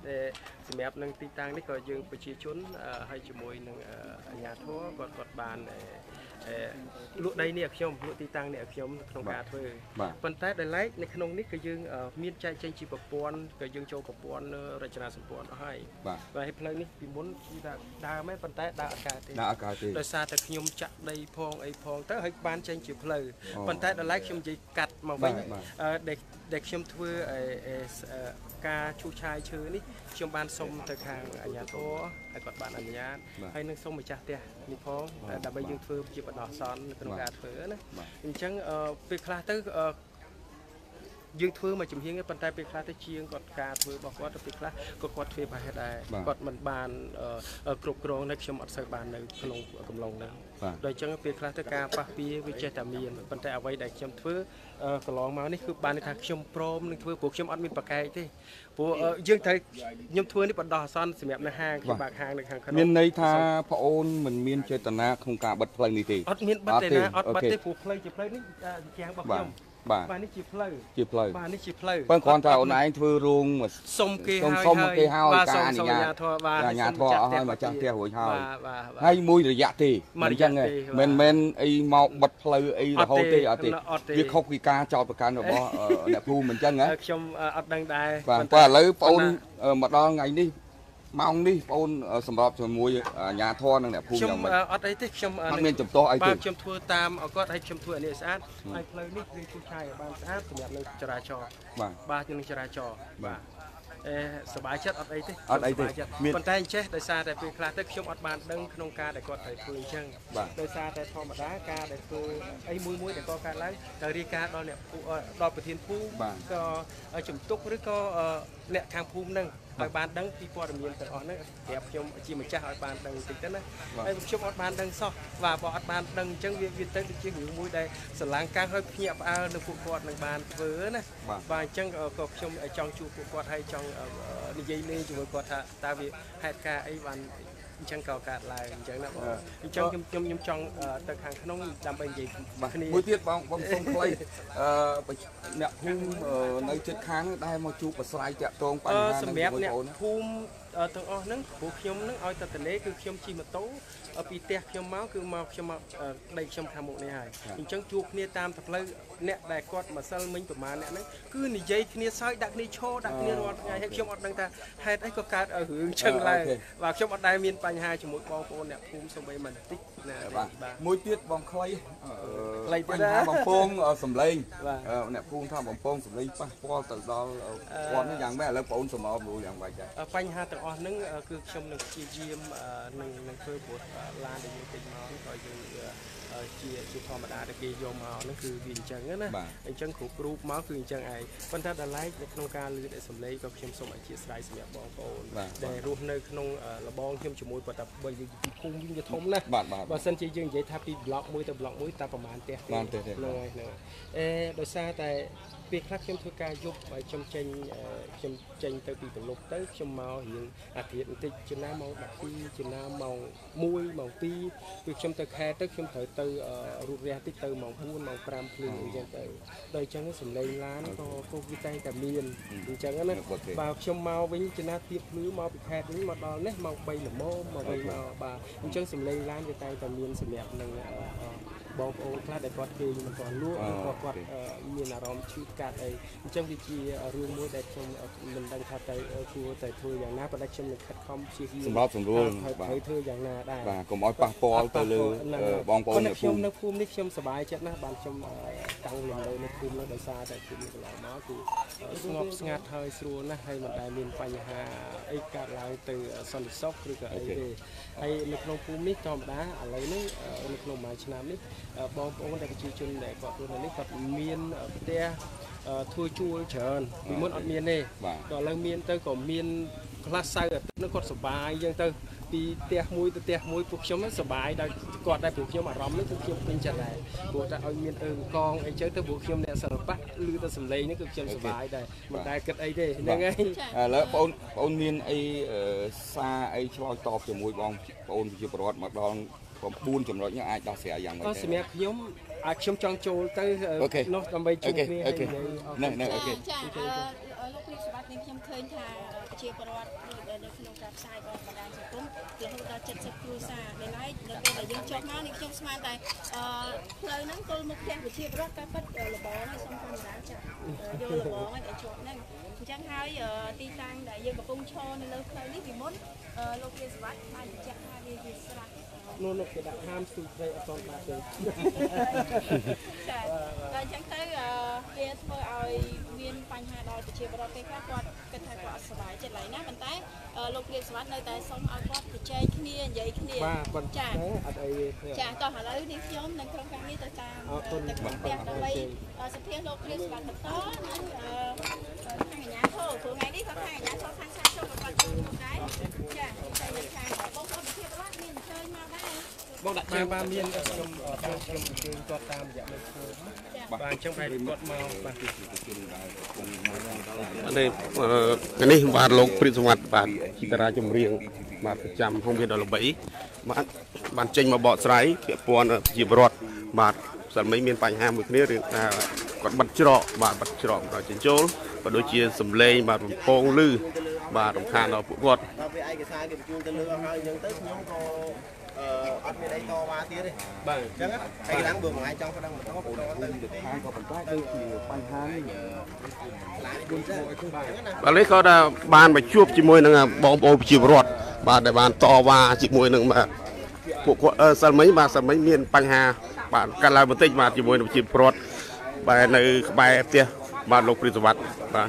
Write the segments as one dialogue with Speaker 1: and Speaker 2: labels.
Speaker 1: សម្រាប់នឹងទីតាំងនេះក៏យើងប្រជាជនហើយជាមួយនឹងអាជ្ញាធរគាត់បានលក់ដីនេះឲ្យខ្ញុំលក់ទីតាំងនេះឲ្យខ្ញុំក្នុងការធ្វើប៉ុន្តែដោយឡែកនៅក្នុងនេះក៏យើងមានចែកចេញជាប្រព័ន្ធក៏យើងចូលប្រព័ន្ធរចនាសម្ព័ន្ធអស់ហើយហើយផ្លូវនេះពីមុនគឺថាដើមឯងប៉ុន្តែដើរអកាសទេដោយសារតែខ្ញុំចាក់ដីផងអីផងទៅហើយបានចេញជាផ្លូវប៉ុន្តែដោយឡែកខ្ញុំនិយាយកាត់មកវិញដែលខ្ញុំធ្វើការឈូសឆាយឈើនេះខ្ញុំបានសុំទៅខាងអាជ្ញាធរហើយគាត់បានអនុញ្ញាតហើយនឹងសុំម្ចាស់ផ្ទះនេះផងដើម្បីយើងធ្វើជាបណ្ដោះអាសន្នក្នុងការធ្វើណាអញ្ចឹងពេលខ្លះទៅយើងធ្វើមកជំហៀងប៉ុន្តែពេលខ្លះទៅជាងគាត់ការធ្វើរបស់គាត់ទៅពេលខ្លះក៏គាត់ធ្វើប្រហែលដែរគាត់មិនបានគ្រប់គ្រងនៅខ្ញុំអត់សូវបាននៅក្នុងកំឡុងហ្នឹងដោយអញ្ចឹងពេលខ្លះទៅការប៉ះពីវាចេះតែមានប៉ុន្តែអ្វីដែលខ្ញុំធ្វើកន្លងមកនេះគឺបានថាខ្ញុំព្រមនឹងធ្វើព្រោះខ្ញុំអត់មានប្រកែកទេព្រោះយើងត្រូវខ្ញុំធ្វើនេះបណ្ដោះអាសន្នសម្រាប់នៅហាងខ្ញុំបើកហាងនៅខាងក្នុង
Speaker 2: មានន័យថាប្អូនមិនមានចេតនាក្នុងការបិទផ្លូវនេះទេ
Speaker 1: អត់មានបិទទេណាអត់បិទទេព្រោះផ្លូវជាផ្លូវនេះជាងរបស់ខ្ញុំបាទនេះជាផ្លូវបាទនេះជាផ្លូវ
Speaker 2: បើគ្រាន់តែអូនឯងធ្វើរោង
Speaker 1: សុំគេហើយ
Speaker 2: ការអនុញ្ញាតអាជ្ញាធរអស់ហើយមកចាស់ផ្ទះរួចហើយហើយមួយរយៈទេអញ្ចឹងមិនមែនអីមកបិទផ្លូវអីរហូតទេអត់ទេវាខុសពីការចោទប្រកាន់របស់អ្នកភូមិអញ្ចឹងហ៎
Speaker 1: ខ្ញុំអត់ដឹងដែរ
Speaker 2: បាទឥឡូវបងអូនមកដល់ថ្ងៃនេះម៉ោងនេះបងអូនសម្របជាមួយអាជ្ញាធរនិងអ្នកភូមិយ៉ាងម៉េច
Speaker 1: អត់អីទេខ្ញុំ
Speaker 2: អត់មានចំទាស់អីទេ
Speaker 1: ខ្ញុំធ្វើតាមគាត់ឲ្យខ្ញុំធ្វើអានេះស្អាតហើយផ្លូវនេះគឺឈូសឆាយឲ្យបានស្អាតសម្រាប់នៅចរាចរណ៍បាទនឹងចរាចរណ៍បាទសប្បាយចិត្តអត់អីទេប៉ុន្តែអញ្ចេះដោយសារតែពេលខ្លះទៅខ្ញុំអត់បានដឹងក្នុងការដែលគាត់ត្រូវធ្វើអញ្ចឹងដោយសារតែធម្មតាការដែលធ្វើអីមួយដែលក៏កើតឡើងត្រូវរាយការណ៍ដល់អ្នកដល់ប្រធានភូមិក៏ជំទប់ឬក៏អ្នកខាងភូមិហ្នឹងឲ្យបានដឹងពីព័ត៌មានទាំងអស់ហ្នឹងប្រាប់ខ្ញុំជាម្ចាស់ឲ្យបានដឹងបន្តិចទៅណាហើយខ្ញុំអត់បានដឹងសោះបាទបើអត់បានដឹងអញ្ចឹងវាទៅជារឿងមួយដែលស្រឡាំងកាំងឲ្យភ្ញាក់ផ្អើលនៅពួកគាត់នឹងបានធ្វើណាបាទអញ្ចឹងក៏ខ្ញុំចង់ជួបពួកគាត់ហើយចង់និយាយលេងជាមួយគាត់ថាតើវាហេតុការអីបានអញ្ចឹងក៏កើតឡើងអញ្ចឹងណាបងអញ្ចឹងខ្ញុំចង់ទៅខាងក្នុងដើម្បីនិយាយ
Speaker 2: គ្នាមួយទៀតបងសុំខ្លីអ្នកភូមិនៅជិតខាងដែរមកជួបប្រស្រ័យតាក់ទងបញ្ហា
Speaker 1: សម្រាប់អ្នកភូមិទាំងអស់ហ្នឹងព្រោះខ្ញុំហ្នឹងឲ្យទៅទន្លេគឺខ្ញុំជិះម៉ូតូពីផ្ទះខ្ញុំមកគឺមកខ្ញុំមកដីខ្ញុំខាងមុខនេះហើយអញ្ចឹងជួបគ្នាតាមផ្លូវអ្នកដែលគាត់ម្សិលមិញប្រហែលអ្នកហ្នឹងគឺនិយាយគ្នាសើចដាក់គ្នាឈរដាក់គ្នារាល់ថ្ងៃហើយខ្ញុំអត់ដឹងថាហេតុអីក៏កើតឲ្យរឿងចឹងឡើងបាទខ្ញុំអត់ដែលមានបញ្ហាជាមួយបងប្អូនអ្នកភូមិសូម្បីមិនតិចណា
Speaker 2: បាទមួយទៀតបងខ្លីបញ្ហាបំពងសម្លេងអ្នកភូមិថាបំពងសម្លេងប៉ះពាល់ទៅដល់គាត់នេះយ៉ាងម៉េចឥឡូវបងអូនសម្របរួចយ៉ាងម៉េចដែរ
Speaker 1: បញ្ហាទាំងអស់ហ្នឹងគឺខ្ញុំនឹងព្យាយាមនឹងធ្វើព្រោះឡានដែលយើងទិញមកក៏យើងជាធម្មតាដែលគេយកមកហ្នឹងគឺវាអញ្ចឹងណាអញ្ចឹងគ្រប់រូបមកគឺអញ្ចឹងឯងប៉ុន្តែដល់ឡែកនៅក្នុងការលឺដែលសំឡេងក៏ខ្ញុំសូមអធិស្ឋានសម្រាប់បងប្អូនដែលរស់នៅក្នុងលបងខ្ញុំជាមួយប៉ុន្តែបើយើងពីភូមិវិញវាធំណាស់បើសិនជាយើងនិយាយថាពីប្លុកមួយទៅប្លុកមួយតែប្រហែលផ្ទះហ្នឹងដោយសារតែពេលខ្លះខ្ញុំធ្វើការយប់ហើយខ្ញុំចេញទៅពីប្រឡប់ទៅខ្ញុំមករៀងអាធិបបន្តិចចំណាម៉ោង12ចំណាម៉ោង1ម៉ោង2ពេលខ្ញុំទៅខែទៅខ្ញុំត្រូវទៅរូបរះតិចទៅម៉ោង4ម៉ោង5ភ្លឺអញ្ចឹងទៅដល់អញ្ចឹងសំឡេងឡានក៏វាតែតែមានអញ្ចឹងណាបើខ្ញុំមកវិញចំណាទៀបភ្លឺមកពីខេត្តវិញមកដល់នេះម៉ោង3ល្មមមកវិញមកបាទអញ្ចឹងសំឡេងឡានវាតែតែមានសម្រាប់នឹងបងប្អូនខ្លះដែលគាត់គេមិនគាត់លក់គាត់មានអារម្មណ៍ឈឺកាត់អីអញ្ចឹងវាជារឿងមួយដែលខ្ញុំមិនដឹងថាទៅគួរតែធ្វើយ៉ាងណាប៉ុន្តែខ្ញុំនឹងខិតខំព្យាយាម
Speaker 2: សម្រាប់សម្រួល
Speaker 1: ត្រូវធ្វើយ៉ាងណាដែរ
Speaker 2: បាទកុំឲ្យប៉ះពាល់ទៅលើបងប្អូននៅភូមិ
Speaker 1: នៅភូមិនេះខ្ញុំសប្បាយចិត្តណាស់បានខ្ញុំតាំងលំនៅនៅភូមិនោះដោយសារតែភូមិកន្លងមកគឺស្ងប់ស្ងាត់ហើយស្រួលណាស់ហើយមិនដែលមានបញ្ហាអីកើតឡើងទៅសន្តិសុខឬក៏អីទេហើយនៅក្នុងភូមិនេះធម្មតាឥឡូវនេះនៅក្នុងមួយឆ្នាំនេះបងប្អូនដែលប្រជាជនដែលគាត់រស់នៅនេះគាត់មានផ្ទះធ្វើជួលច្រើនពីមុនអត់មានទេដល់ឥឡូវមានទៅក៏មានខ្លះសៅអាទិត្យនោះគាត់សុបាយអញ្ចឹងទៅពីផ្ទះមួយទៅផ្ទះមួយពួកខ្ញុំសុបាយដល់គាត់ដែរពួកខ្ញុំអារម្មណ៍នេះគឺខ្ញុំពេញចិត្តដែរព្រោះតែឲ្យមានកងអីចឹងទៅពួកខ្ញុំអ្នកសិល្បៈឬទៅសំឡេងនេះគឺខ្ញុំសុបាយដែរមិនដែលគិតអីទេហ្នឹងហើយ
Speaker 2: ឥឡូវបងប្អូនមានអីសារអីឆ្លើយតបជាមួយបងប្អូនប្រជាពលរដ្ឋមកដល់9ចំណុចនេះអាចដោះស្រាយយ៉ាងម៉េច
Speaker 1: ដែរសម្រាប់ខ្ញុំអាចខ្ញុំចង់ចូលទៅនោះដើម្បីជួយគ្នា
Speaker 2: ហ្នឹងអូខេ
Speaker 3: ចាលោកព្រាបសម្បត្តិនេះខ្ញុំឃើញថាជាប្រវត្តិនៅក្នុងការផ្សាយរបស់បណ្ដាញសង្គមរហូតដល់70គ្រួសារដែលឡែកនៅពេលដែលយើងចុះមកនេះខ្ញុំស្មានតែផ្លូវហ្នឹងទល់មុខផ្ទះប្រជាពលរដ្ឋតែពិតលបងហើយសូមកាមេរ៉ាចាក់យកលបងហើយដែលជាប់ហ្នឹងអញ្ចឹងហើយទីតាំងដែលយើងកំពុងឈរនៅលើផ្លូវនេះពីមុនលោកវាសវត្តបានបញ្ជាក់ថាវាជាស្រះ
Speaker 1: នោះគេដាក់ហាមស៊ូព្រៃអត់ទាន់បាត់ទេ
Speaker 3: ចាតែអញ្ចឹងទៅវាធ្វើឲ្យមានបញ្ហាដល់ប្រជាពលរដ្ឋពេលខ្លះគាត់គិតថាគាត់អត់សុខចិត្តឡើយណាប៉ុន្តែលោកព្រាបសវត្តនៅតែសូមឲ្យគាត់ជជែកគ្នានិយាយគ្នា
Speaker 1: ចាអត់អីទេ
Speaker 3: ចាតោះឥឡូវនេះខ្ញុំនឹងក្រុមការងារទៅតាមទៅក្នុងផ្ទះដើម្បីសភាលោកព្រាបសវត្តបន្តនឹងខាងអាជ្ញាធរព្រោះថ្ងៃនេះក៏ខាងអាជ្ញាធរខាងសាស្ត្រក៏គាត់ជួយដែរចាតែនៅខាងបងប្អូនប្រជាពលរដ្ឋមានអញ្ជើញមកដែរ
Speaker 1: បងដាក់បានមានខ្ញុំជើងគាត់តាមរយៈមេឃើញបាទអញ្ចឹងប្រហែលគាត់មកបាទ
Speaker 4: នេះបាទលោកព្រាបសវត្តបាទតារាចម្រៀងបាទប្រចាំហងវាដល់ល្បីបាទបានចេញមកបកស្រាយពាក់ព័ន្ធជាពលរដ្ឋបាទសិលមិញមានបញ្ហាមួយគ្នារឿងថាគាត់បិទច្រកបាទបិទច្រកដល់ចិញ្ចូលក៏ដូចជាសំឡេងបាទរំពងឮបាទរំខានដល់ពួកគាត់
Speaker 5: ដល់ពេលឯកសារគេបញ្ជូនទៅលើហើយអញ្ចឹងទៅខ្ញុំក៏អត់មានអីតវ៉ាទៀតទេ
Speaker 1: បាទ
Speaker 5: អញ្ចឹងឯកសារបើមួយថ្ងៃចង់ប្តឹងបន្តទៅ
Speaker 2: ខាងក៏បន្តគឺជាបញ្ហានេះ
Speaker 4: បាទនេះក៏បានមកជួបជាមួយនឹងបងប្អូនប្រជាពលរដ្ឋបាទដែលបានតវ៉ាជាមួយនឹងបាទពួកគាត់សិលមិញបាទសិលមិញមានបញ្ហាបាទកាត់ឡើងបន្តិចបាទជាមួយនឹងប្រជាពលរដ្ឋបាទនៅក្បែរផ្ទះបាទលោកព្រាបសវត្តបាទ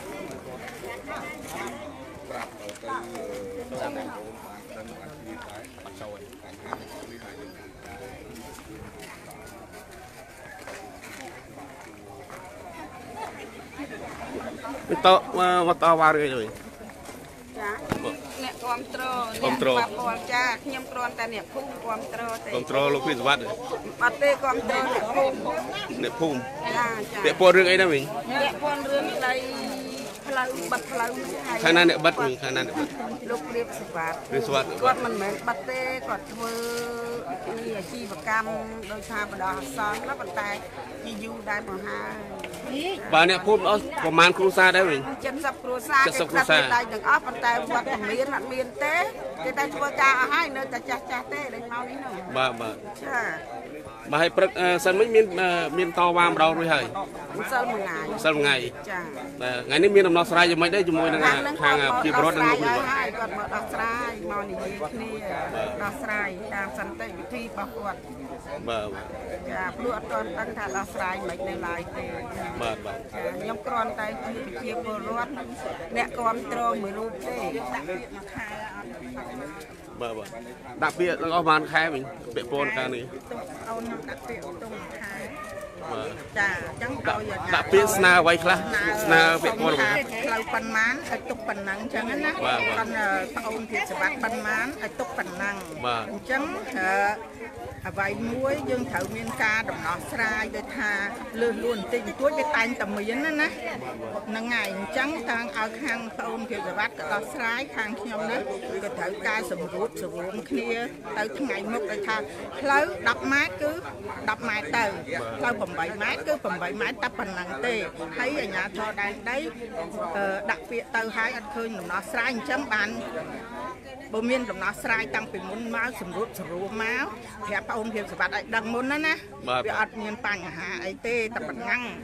Speaker 4: តើមកតវ៉ារឿងអីវិញ
Speaker 6: ចាអ្នកគ្រប់គ្រងអ្នកប៉ះពាល់ចាខ្ញុំគ្រាន់តែអ្នកភូមិគ្រប់គ្រងទេ
Speaker 4: គ្រប់គ្រងលោកព្រាបសវត្ត
Speaker 6: អត់ទេគ្រប់គ្រងអ្នកភូមិ
Speaker 4: ចាពាក់ព័ន្ធរឿងអីដែរវិញ
Speaker 6: ពាក់ព័ន្ធរឿងដីផ្លូវបិទផ្លូវ
Speaker 4: ខាងណាអ្នកបិទវិញខាងណាអ្នកបិទ
Speaker 6: លោកព្រាបសវត្តគាត់មិនមែនបិទទេគាត់ធ្វើនេះអាជីវកម្មដោយថាបដោះអាសន្នណាប៉ុន្តែជាយូរដែរមកហើយ
Speaker 4: បាទអ្នកភូមិអស់ប្រហែលគ្រួសារដែរវិញ
Speaker 6: 70គ្រួសារគេខ្លះគេដៃទាំងអស់ប៉ុន្តែវត្តអត់មានទេគេតែធ្វើការអស់ហើយនៅតែចាស់ទេដូចមកនេះនោះ
Speaker 4: បាទចា
Speaker 6: បាទ
Speaker 4: ឲ្យព្រឹកសិនមិញមានតវ៉ាម្ដងរួចហើយ
Speaker 6: សិលមួយ
Speaker 4: ថ្ងៃ
Speaker 6: ចា
Speaker 4: ថ្ងៃនេះមានដំណោះស្រាយយ៉ាងម៉េចដែរជាមួយនឹងខាងប្រជាពលរដ្ឋនិងលោក
Speaker 6: គាត់មកដោះស្រាយមកនិយាយគ្នាដោះស្រាយតាមសន្តិវិធីរបស់គាត់
Speaker 4: បាទ
Speaker 6: ចាព្រោះអត់ទាន់ដឹងថាដោះស្រាយមិននៅឡើយទេ
Speaker 4: បាទ
Speaker 6: ខ្ញុំគ្រាន់តែជាប្រជាពលរដ្ឋអ្នកគ្រប់គ្រងមួយរូបទេដាក់ពាក្យមួយខែអត់
Speaker 4: បាទដាក់ពាក្យទាំងអស់ប្រហែលខែវិញពាក្យពណ៌កាលនេះ
Speaker 6: អូនខ្ញុំដាក់ពាក្យទុំខែ
Speaker 4: បាទ
Speaker 6: ចាអញ្ចឹងឲ្យ
Speaker 4: ដាក់ពាក្យស្នើអ្វីខ្លះស្នើពាក្យពណ៌
Speaker 6: ផ្លូវប៉ុន្មានឲ្យទុកប៉ុណ្ណឹងអញ្ចឹងណា
Speaker 4: គាត់
Speaker 6: ប្អូនភាពសវត្តប៉ុន្មានឲ្យទុកប៉ុណ្ណឹងអញ្ចឹងអ្វីមួយយើងត្រូវមានការដំណោះស្រាយដោយថាលឿនលួនបន្តិចបន្តួចវាតែងតែមានណាហ្នឹងហើយអញ្ចឹងតាំងឲ្យខាងប្អូនភាពសវត្តក៏ដោះស្រាយខាងខ្ញុំនេះក៏ត្រូវការសម្រួលគ្នាទៅថ្ងៃមុខដោយថាផ្លូវ10ម៉ែត្រគឺ10ម៉ែត្រទៅផ្លូវ8ម៉ែត្រគឺ8ម៉ែត្រតែប៉ុណ្ណឹងទេហើយអាជ្ញាធរដែនដីដាក់ពាក្យទៅឲ្យអត់ឃើញដំណោះស្រាយអញ្ចឹងបានបើមានដំណោះស្រាយតាំងពីមុនមកសម្រួលមកប្រាប់បងភាពសវត្តឲ្យដឹងមុនណាវាអត់មានបញ្ហាអីទេតែប៉ុណ្ណឹង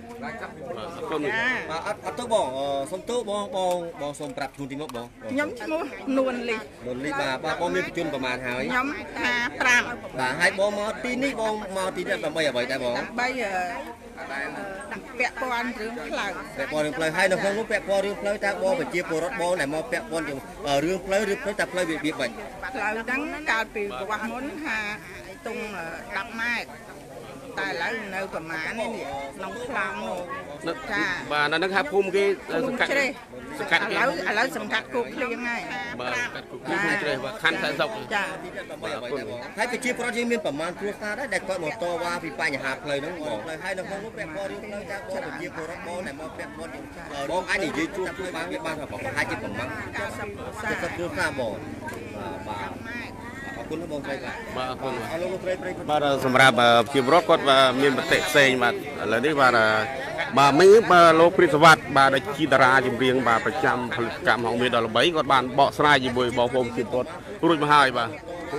Speaker 5: អត់ទៅបងសុំទោសបងសូមប្រាប់ជូនទីមកបង
Speaker 6: ខ្ញុំឈ្មោះនួនលី
Speaker 5: បាទបងមានបញ្ជនប្រមាណហើយ
Speaker 6: ខ្ញុំ55
Speaker 5: បាទហើយបងមកទីនេះបងមកទីនេះដើម្បីអ្វីដែរបង
Speaker 6: ដើម្បីដាក់ពាក់ព័ន្ធរឿងផ្លូវ
Speaker 5: ហើយនៅក្នុងនោះពាក់ព័ន្ធរឿងផ្លូវតើបងប្រជាពលរដ្ឋបងដែលមកពាក់ព័ន្ធរឿងផ្លូវឬផ្លូវតែផ្លូវវាបាច់
Speaker 6: ផ្លូវហ្នឹងកាលពីប្រវត្តិមុនថាទុំ10ម៉ែត្រតែឥឡូវនៅប្រមាណនេះក្នុងខ្លាំង
Speaker 4: នោះចាបាទនៅនឹងថាភូមិគេសង្កាត់
Speaker 6: ឥឡូវសង្កាត់គោកភ្លៀងហើយ
Speaker 4: បាទសង្កាត់គោកភ្លៀងជ្រេះបាទខណ្ឌតែសុក
Speaker 6: ចា
Speaker 5: ហើយប្រជាពលរដ្ឋយើងមានប្រមាណគ្រួសារដែរដែលគាត់មកតវ៉ាពីបញ្ហាផ្លូវហ្នឹងបងហើយនៅក្នុងនោះពាក់ព័ន្ធរឿងផ្លូវតើបងប្រជាពលរដ្ឋបងដែលមកពាក់ព័ន្ធបងអាចនិយាយជួបបានវាបានថាប្រហែលជាប្រមាណ70គ្រួសារបងបាទអរគុណបងស្រី
Speaker 4: បាទអរគុណ
Speaker 5: លោកស្រី
Speaker 4: បាទសម្រាប់ប្រជាពលរដ្ឋគាត់មានមតិផ្សេងបាទឥឡូវនេះបាទ bà mấy bà lô prit vật bà đã chi ra chìm riêng bà phải chăm cảm hỏng miền đó là bấy còn bạn bỏ sai gì bồi bỏ hôm chìm tốt rồi mà hai bà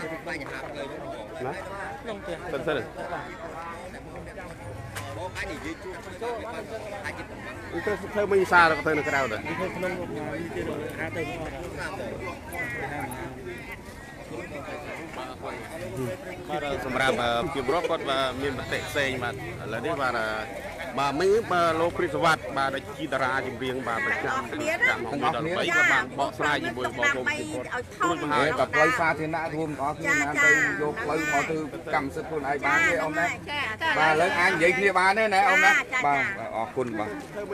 Speaker 4: tân sơn thôi mình xa rồi có thể nó cái đâu rồiสำหรับกิบรถก็มีบัตรเซ็งมาแล้วนี่มาไม่มาโลกริสวัสดิ์มาได้จีดาราจิมเรียงมาประจำจำของมีดอกไม้ก็มาบอกสลายอยู่บนบอกผมพูดมาให้กับไฟฟ้าที่น่าทุ่มขอขึ้นน้ำไปยกเลยขอถือกำสักคนไอ้บ้านนี่เอาไหมมาเลยอันใหญ่ที่บ้านนี่นะเอาไหมบ้านออกคุณบ้าน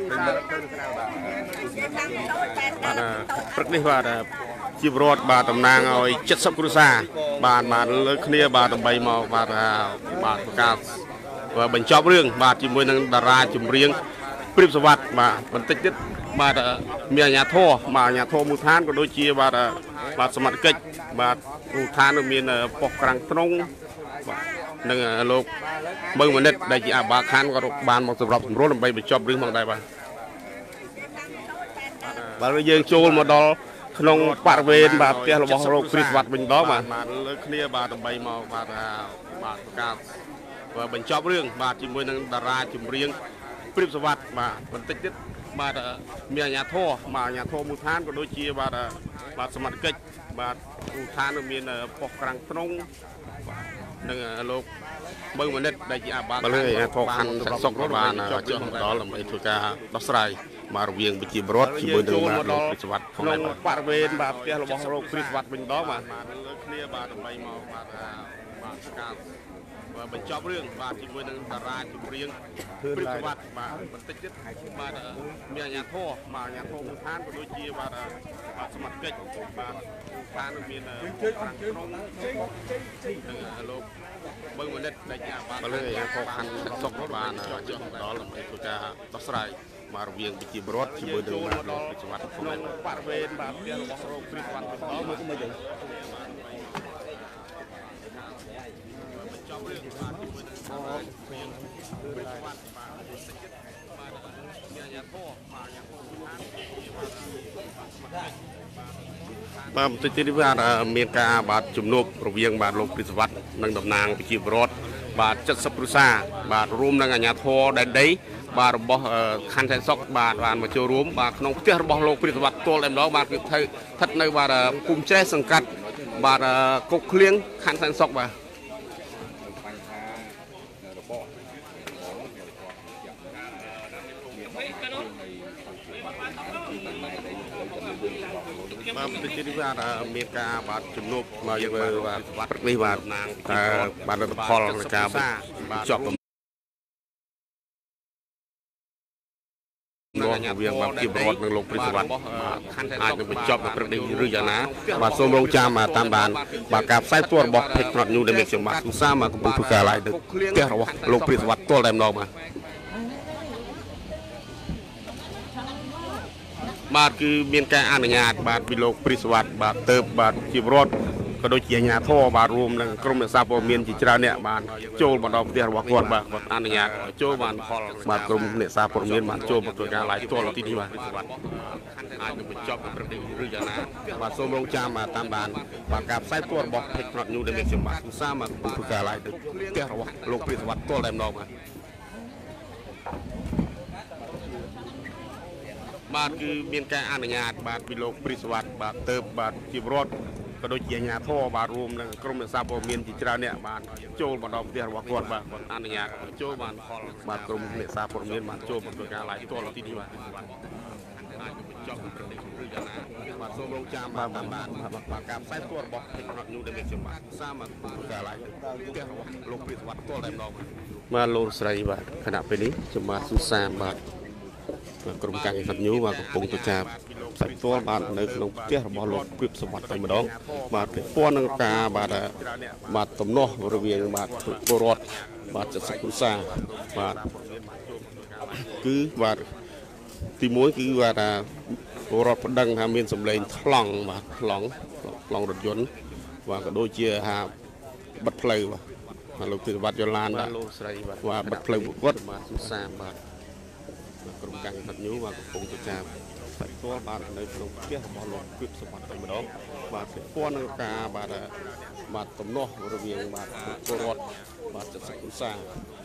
Speaker 4: ประเดี๋ยวว่าจีบรถบาตำนางเอาจัดสับกรุษาบานมาเลิกเนี่ยบาตำใบมาบาประกาศว่าบรรจบเรื่องบาจิมวยนังดาราจิมเรียงปริบสวัสดิ์มาบรรทิดบาเมียญาโทมาญาโทมุทานก็โดยเชียบาสมัติกิจบามุทานมีปกกลางตรงหนึ่งโลกเบิ้งมันเด็ดได้จีอาบาคันก็บานมาสำหรับรถไปบรรจบเรื่องบางใดบ้างบาเราเยิงโจลมาดอลขนมปากเวนบาเตี้ยเราบอกเราปริบวัดเป็นด้อมาเลิกเนี่ยบาตำใบมาบาประกาศว่าบรรจบเรื่องบาจิมวยนังดาราจิมเรียงปริบสวัสดิ์มาบรรทิดบาเมียญาโทมาญาโทมุทานก็โดยเชียบาสมัติกิจบามุทานมีปกกลางตรงหนึ่งโลกเบิ้งมันเด็ดได้จีอาบาเลยโทคันสกรบาลเจ้าของดอลไม่ถูกการดัสไลมาเวียงไปจีบรถจีบเดินมาโลกปริบวัดขนมปากเวนบาเตี้ยเราบอกเราปริบวัดเป็นด้อมาเลิกเนี่ยบาตำใบมาบาประกาศว่าบรรจบเรื่องบาจิมวยนังดาราจิมเรียงปริบวัดมาบรรทิดมาเมียญาโทมาญาโทมุทานก็โดยเชียบาสมัติกิจบาทานมีกลางตรงหนึ่งโลกเบิ้งมันเด็ดได้จีอาบาเลยโทคันสกรบาลเจ้าของดอลไม่ถูกการดัสไลมาเวียงไปจีบรถจีบเดินมาโลกปริบวัดขนมปากเวนบาเตี้ยเราบอกเราปริบวัดเป็นด้อมาบางทีที่ว่าเมียกาบาดจุ่มนุบระเวียงบาดลงปริศวัตนังดำนางไปจีบรถบาดจัดสับปรุษาบาดรวมนังอัญญาโทได้ได้บาดบ่คันใส่ซอกบาดวานมาเจอรวมบาดขนมเตี้ยบ่ลงปริศวัตตัวเล่มล้อบาดคือทัดในบาดกลุ่มแจ้สังกัดบาดกกเลี้ยงคันใส่ซอกบาบางทีที่ว่าเมียกาบาดจุ่มนุบมาอย่างว่าประเดี๋ยวบาดนางบาดพอลในการจอบน้องเวียงบาดจีบรถนังลงปริศวัตอาจจะเป็นจอบประเดี๋ยวหรืออย่างนั้นบาดส้มลงจามมาตามบานบาดกับไส้ตัวบอกเพชรนอดยูเดมิเซียมาสุซ่ามากับผู้การลายดึกเตี้ยเราลงปริศวัตตัวแหลมนองมาบาดคือเมียนการอนุญาตบาดวิโลกปริศวัตบาดเติบบาดจีบรถก็โดยเจียญาท่อบาดรวมนังกรมสาปเมียนจิตราเนี่ยบาดโจลบาดเอาเตี้ยวักวนบาดอนุญาตโจบาดพอลบาดกรมเนี่ยสาปเมียนบาดโจบาดตัวการหลายตัวเราที่นี่บาดอาจจะเป็นจอบประเดี๋ยวหรืออย่างนั้นบาดส้มลงจามมาตามบานบาดกับไส้ตัวบอกเพชรนอดยูเดมิเซียมาสุซ่ามากับผู้การลายดึกเตี้ยเราลงปริศวัตตัวแหลมนองมาบาดคือเมียนการอนุญาตบาดวิโลกปริศวัตบาดเติบบาดจีบรถก็โดยเจียญาท่อบาดรวมนังกรมสาปเมียนจิตราเนี่ยบาดโจลบาดเอาเตี้ยวักวนบาดอนุญาตโจบาดพอลบาดกรมเนี่ยสาปเมียนบาดโจบาดตัวการหลายตัวเราที่นี่บาดจอบประเดี๋ยวหรืออย่างนั้นบาดส้มลงจามมาตามบานบาดกับไส้ตัวบอกเพชรนอดยูเดมิเซียมาซ่ามาผู้การลายเตี้ยลงปริศวัตตัวแหลมนองมาโลสไรบาดขณะเป็นนี้จะมาสุซ่าบาดกรมการเงินขัดยูว่ากับปงตุจาใส่ตัวบาดในลงเตี้ยบอลลงปริบสวัสดิ์ไปมาดองบาดป้อนนังกาบาดตมโนบริเวณบาดโบรดบาดจัดสกุลซาบาดคือบาดที่ม้วนคือว่าโบรดดังทำเป็นสำเร็จทล่องบาดทล่องรถยนต์ว่าก็โดยเชี่ยหาบัดเพลย์ว่าลงติดบัดยนต์ลานว่าบัดเพลย์วัดมาสุสานบาดក្រុមការងារញូបាទកំពុងចរចាផ្ទាល់បាទនៅក្នុងផ្ទះរបស់លោកគៀបសម្បត្តិតែម្ដងបាទពាក់ព័ន្ធនឹងការបាទទំនាស់រវាងបាទពលរដ្ឋបាទ70គ្រួសារ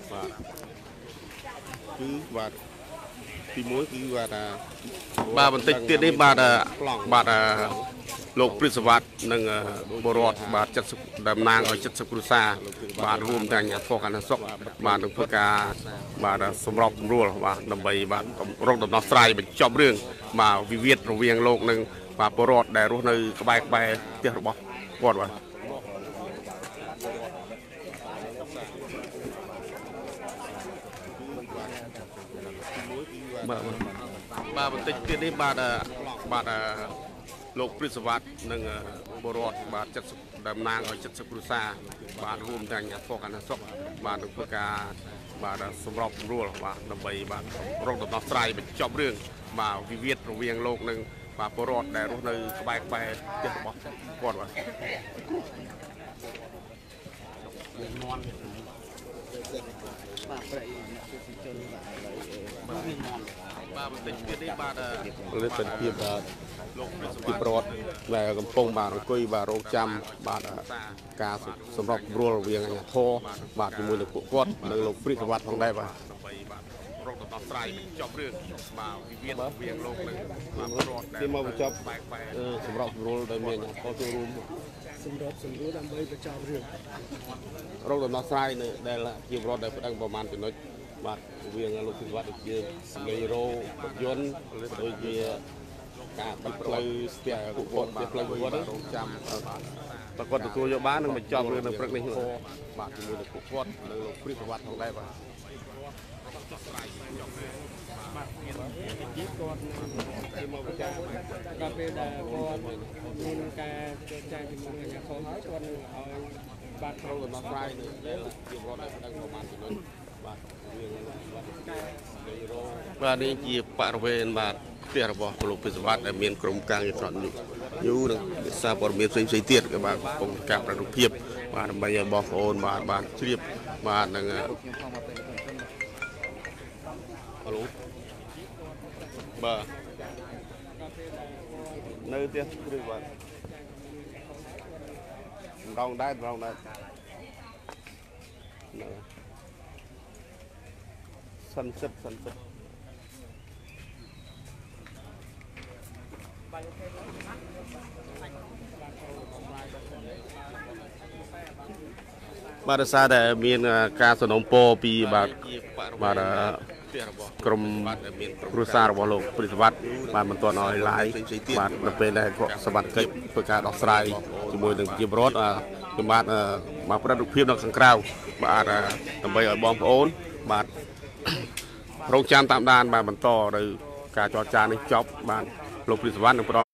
Speaker 4: បាទគឺបាទទី1គឺបាទបន្តិចទៀតនេះបាទលោកព្រិសវត្តនិងពលរដ្ឋបាទ70តំណាងឲ្យ70គ្រួសារបាទរួមទាំងអាជ្ញាធរកណ្ដាលសុខបាទនឹងធ្វើការបាទសម្របសម្រួលបាទដើម្បីបាទរកដំណោះស្រាយបញ្ចប់រឿងបាទវិវាទរវាងលោកនិងបាទពលរដ្ឋដែលរស់នៅក្បែរផ្ទះរបស់គាត់បាទបន្តិចទៀតនេះបាទលោកព្រិសវត្តនិងពលរដ្ឋបាទ70តំណាងឲ្យ70គ្រួសារបាទរួមទាំងអាជ្ញាធរកណ្ដាលសុខបាទនឹងធ្វើការបាទសម្របសម្រួលបាទដើម្បីបាទរកដំណោះស្រាយបញ្ចប់រឿងបាទវិវាទរវាងលោកនិងបាទពលរដ្ឋដែលរស់នៅក្បែរផ្ទះរបស់គាត់បាទបន្តិចទៀតនេះបាទលើកទៅភាពលោកពីប្រវត្តិដែលកំពុងបាទអង្គុយបាទរងចាំបាទការសម្របសម្រួលរវាងអាជ្ញាធរបាទជាមួយនឹងពួកគាត់និងលោកព្រិសវត្តផងដែរបាទរកដំណោះស្រាយបញ្ចប់រឿងបាទវិវាទរវាងលោកនិងបាទពលរដ្ឋដែលមកបញ្ចប់សម្របសម្រួលដោយមានអាជ្ញាធរចូលរួមសម្របសម្រួលដើម្បីបញ្ចប់រឿងរកដំណោះស្រាយនៅដែលជាពលរដ្ឋដែលប្តឹងប្រមាណចំណុចបាទវាងលោកព្រិសវត្តដូចជាសម្លេងរោយន្តដូចជាការបាត់ផ្លូវស្ទះពួកគាត់ផ្លូវវត្តរងចាំប្រកបទទួលយកបាននឹងបញ្ចប់រឿងនៅព្រឹកនេះបាទជាមួយនឹងពួកគាត់នៅលោកព្រិសវត្តផងដែរបាទ
Speaker 1: មកវិចារដល់ពេលដែលគាត់មានការចរចាជាមួយអាជ្ញាធរហើយគាត់នឹងឲ្យបាទក្នុងដំណោះស្រាយដែលជារដ្ឋដែលដឹងប្រមាណចំណុចបាទ
Speaker 4: បាទនេះជាបរិវេណបាទផ្ទះរបស់លោកព្រិសវត្តដែលមានក្រុមការងារស្រត់យូរនិងវិសាព័ត៌មានផ្សេងៗទៀតក៏បាទកំពុងការប្រតិភិបបាទដើម្បីឲ្យបងប្អូនបាទជ្រាបបាទនឹងហៅបាទនៅផ្ទះព្រិសវត្តម្ដងដែរសិនសិតបាទដោយសារតែមានការសំណូមពរពីបាទក្រុមគ្រួសាររបស់លោកព្រិសវត្តបាទមិនទាន់ឲ្យឡាយបាទនៅពេលដែលគាត់សមត្ថកិច្ចធ្វើការដោះស្រាយជាមួយនឹងជាប្រវត្តិខ្ញុំបាទមកប្រតិភិបនៅខាងក្រៅបាទដើម្បីឲ្យបងប្អូនបាទរងចាំតាមដានបាទបន្តទៅការចរចានេះចប់បាទលោកព្រិសវត្តនឹងផ្ដល់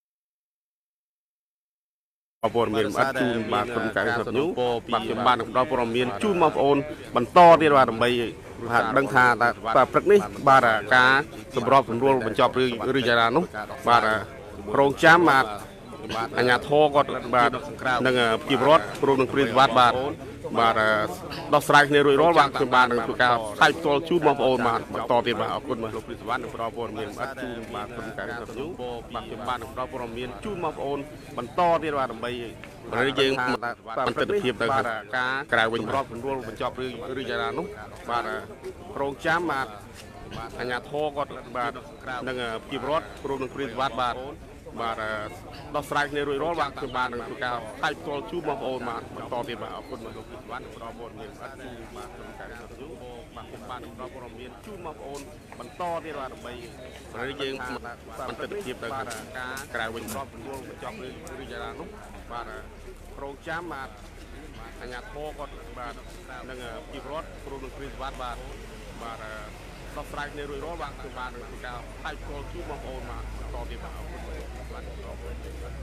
Speaker 4: ព័ត៌មានអត់ជូនបាទក្រុមការងារញូបាទខ្ញុំបាទនឹងផ្ដល់ព័ត៌មានជូនបងប្អូនបន្តទៀតបាទដើម្បីថាដឹងថាព្រឹកនេះបាទការសម្របសម្រួលបញ្ចប់ឬយ៉ាងណានោះបាទរងចាំបាទអាជ្ញាធរគាត់បាទនឹងពីរដ្ឋព្រមនឹងព្រិសវត្តបាទដោះស្រាយគ្នារួចរាល់បាទខ្ញុំបាទនឹងធ្វើការផ្សាយផ្ទាល់ជូនបងប្អូនបាទបន្តទៀតបាទអរគុណបាទលោកព្រិសវត្តនឹងផ្ដល់ព័ត៌មានអត់ជូនបាទក្រុមការងារញូបាទខ្ញុំបាទនឹងផ្ដល់ព័ត៌មានជូនបងប្អូនបន្តទៀតបាទដើម្បីយើងបានទិដ្ឋភាពទៅការក្រៅវិញរត់រួលបញ្ចប់ឬយ៉ាងណានោះបាទរងចាំបាទអាជ្ញាធរគាត់បាទនឹងពីរដ្ឋព្រមនឹងព្រិសវត្តបាទដោះស្រាយគ្នារួចរាល់បាទខ្ញុំបាទនឹងធ្វើការផ្សាយផ្ទាល់ជូនបងប្អូនបាទបន្តទៀតបាទអរគុណបាទលោកព្រិសវត្តនឹងផ្ដល់ព័ត៌មានអត់ជូនបាទក្រុមការងារយូបាទខ្ញុំបាទនឹងផ្ដល់ព័ត៌មានជូនបងប្អូនបន្តទៀតបាទដើម្បីយើងបានទិដ្ឋភាពទៅការក្រៅវិញរត់រួលបញ្ចប់ឬយ៉ាងណានោះបាទរងចាំបាទអាជ្ញាធរគាត់បាទនឹងពីរដ្ឋព្រមនឹងព្រិសវត្តបាទដោះស្រាយគ្នារួចរាល់បាទខ្ញុំបាទនឹងធ្វើការផ្សាយផ្ទាល់ជូនបងប្អូនបាទបន្តទៀតបាទអរគុណបាទបន្តទៀតបាទ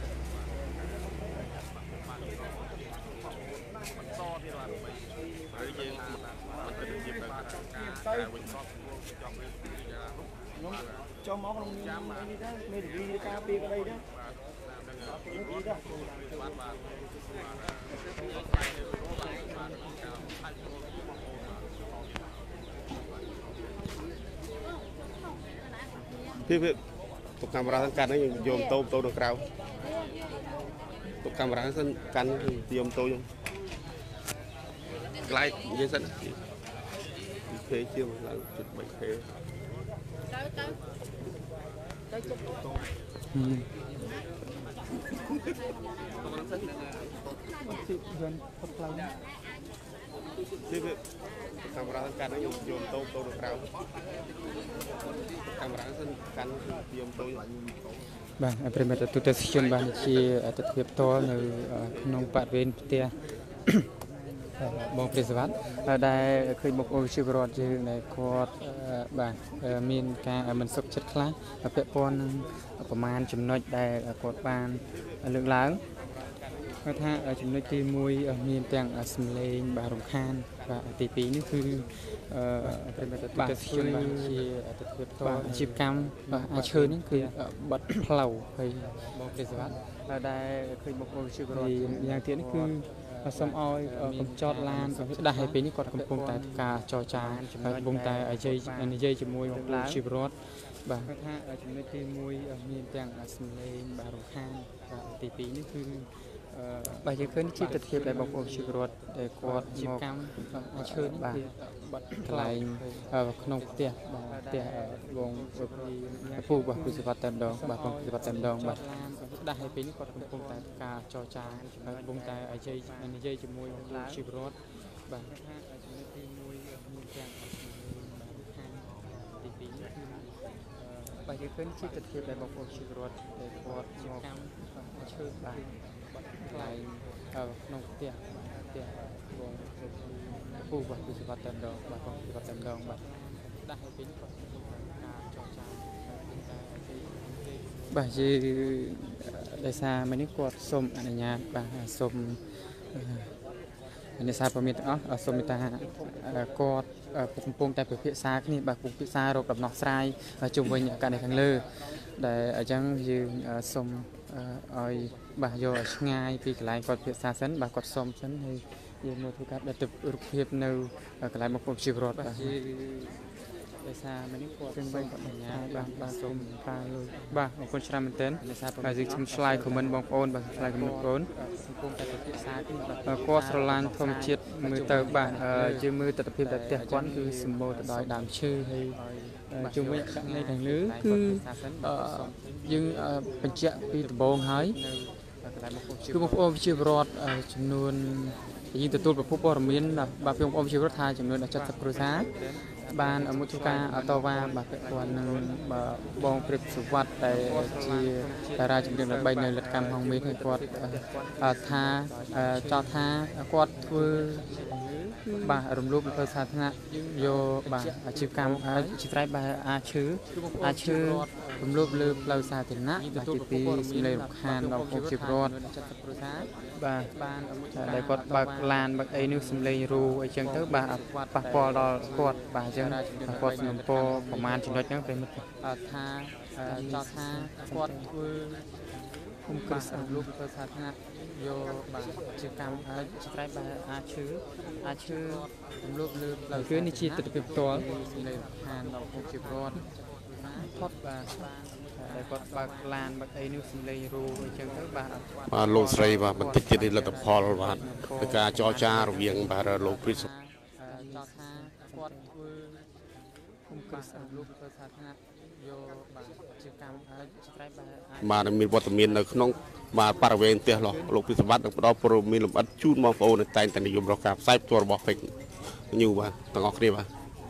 Speaker 4: ហើយយើងមិនគិតជាទៅការវិញរត់ចង់ខ្ញុំចុះមកក្នុងនេះដែរមេធាវីការពារក្តីដែរพี่ตุกกำรากันนั่นโยมโตโดนกราวตุกกำรากันโยมโตโยมไกลยี่สิบเพย์เชื่อมันจุดใบเพย์พี่กำรากันนั่นโยมโตโดนกราวกำรากันโยมโต
Speaker 7: បាទប្រិមត្តទូទៅជនបានជាទស្សនវិជ្ជានៅក្នុងបរិវេណផ្ទះបងព្រះសវត្តដែលឃើញបងប្អូនជីវរដ្ឋយើងដែលគាត់បាទមានការមិនសុខចិត្តខ្លះពាក់ព័ន្ធនឹងប្រមាណចំណុចដែលគាត់បានលើកឡើងគាត់ថាចំណុចទី1មានទាំងសម្លេងបាទរំខានបាទទី2នេះគឺប្រិមត្តទូទៅជនបានជាទស្សនវិជ្ជាអាជីវកម្មអាចឈើនេះគឺបិទផ្លូវហើយបងព្រះសវត្តដែលឃើញបងប្អូនជីវរដ្ឋយ៉ាងទៀតនេះគឺសូមឲ្យកំចត់ឡានស្ដាស់ឲ្យពេលនេះគាត់កំពុងតែការចរចាកំពុងតែនិយាយជាមួយបងប្អូនជីវរដ្ឋបាទថាចំណុចទី1មានទាំងសម្លេងបាទរំខានបាទទី2នេះគឺបាទយើងឃើញជាទស្សនវិជ្ជាដែលបងប្អូនជីវរដ្ឋដែលគាត់ជីវកម្មអាចឈើនេះគឺបាត់កន្លែងក្នុងផ្ទះបាទផ្ទះបងពូបាទពិសវត្តតែម្ដងបាទបងពិសវត្តតែម្ដងបាទស្ដាស់ឲ្យពេលនេះគាត់កំពុងតែការចរចាកំពុងតែនិយាយជាមួយបងប្អូនជីវរដ្ឋបាទថាចំណុចទី1មានទាំងខាងទី2នេះគឺបាទយើងឃើញជាទស្សនវិជ្ជាដែលបងប្អូនជីវរដ្ឋដែលគាត់ជីវកម្មអាចឈើបាទកន្លែងក្នុងផ្ទះផ្ទះបងពូបាទពិសវត្តតែម្ដងបាទបងពិសវត្តតែម្ដងបាទដាក់ឲ្យពេលគាត់ការចរចាបាទជាដោយសារมื้អនេះគាត់សូមអនុញ្ញាតបាទសូមអ្នកសារព័ត៌មានទាំងអស់សូមមេត្តាគាត់កំពុងតែពិភាក្សាគ្នាបាទពិភាក្សារកដំណោះស្រាយជុំវិញករណីខាងលើដែលអញ្ចឹងយើងសូមឲ្យបាទយកឲ្យឆ្ងាយពីកន្លែងគាត់ពិភាក្សាសិនបាទគាត់សុំសិនហើយយើងមើលធ្វើការដាក់ទិដ្ឋរូបភាពនៅកន្លែងមកពុកជីវរដ្ឋបាទដោយសារมื้អនេះគាត់ទាំង3គាត់បញ្ញាបាទសូមការលុយបាទអរគុណច្រើនមែនទែនដោយសារហើយយើងខ្ញុំឆ្លើយខមមិនបងប្អូនបាទឆ្លើយខមមិនបងប្អូនកំពុងតែពិភាក្សាគ្នាគាត់ស្រឡាញ់ធម្មជាតិមើលទៅបាទយើងមើលទស្សនវិជ្ជាផ្ទះគាត់គឺសម្បូរទៅដោយដើមឈើហើយជុំវិញករណីខាងលើគឺយើងបញ្ជាក់ពីដំបូងហើយគឺបងប្អូនជាពលរដ្ឋចំនួនយើងទទួលប្រភពព័ត៌មានបាទបងប្អូនជាពលរដ្ឋថាចំនួន70គ្រួសារបានមុខធ្វើការតវ៉ាបាទពាក់ព័ន្ធនឹងបងព្រឹទ្ធសុវត្ថិដែលជាតារាចម្រៀងល្បីនៅលទ្ធកម្មហងមេឃហើយគាត់ថាចោទថាគាត់ធ្វើបាទរំលោភអំពើសាធារណៈយកបាទអាជីវកម្មជាស្រ័យបាទអាឈើរំលោភលើផ្លូវសាធារណៈបាទទី2សម្លេងរំខានដល់ពលជីវរដ្ឋបាទដែលគាត់បើកឡានបើកអីនេះសម្លេងរូអីចឹងទៅបាទប៉ះពាល់ដល់គាត់បាទអញ្ចឹងគាត់សំណពរប្រមាណចំណុចហ្នឹងពេលថាចោទថាគាត់ធ្វើគុំគ្រឹះរំលោភអំពើសាធារណៈយកបាទជាកម្មជាស្រ័យបាទអាឈើរំលោភលើផ្លូវគឺនេះជាទស្សនវិជ្ជាផ្ទាល់សម្លេងរំខានដល់ពលជីវរដ្ឋផុតបាទដែលគាត់បើកឡានបើកអីនេះសម្លេងរូអញ្ចឹងទៅបាទ
Speaker 4: លោកស្រីបាទបន្តិចទៀតនេះលទ្ធផលបាទពីការចរចារវាងបាទលោកព្រីស
Speaker 7: ចោទថាគាត់ធ្វើគុំគ្រឹះរំលោភអំពើសាធារណៈយកបាទជាកម្មស្រ័យ
Speaker 4: បាទមានវត្តមាននៅក្នុងបាទបរិវេណផ្ទះលោកព្រីសវត្តនឹងផ្ដល់ព័ត៌មានលម្អិតជូនបងប្អូនតែងតែនិយមរកការផ្សាយផ្ទាល់របស់ Fake News បាទទាំងអស់គ្នាបាទ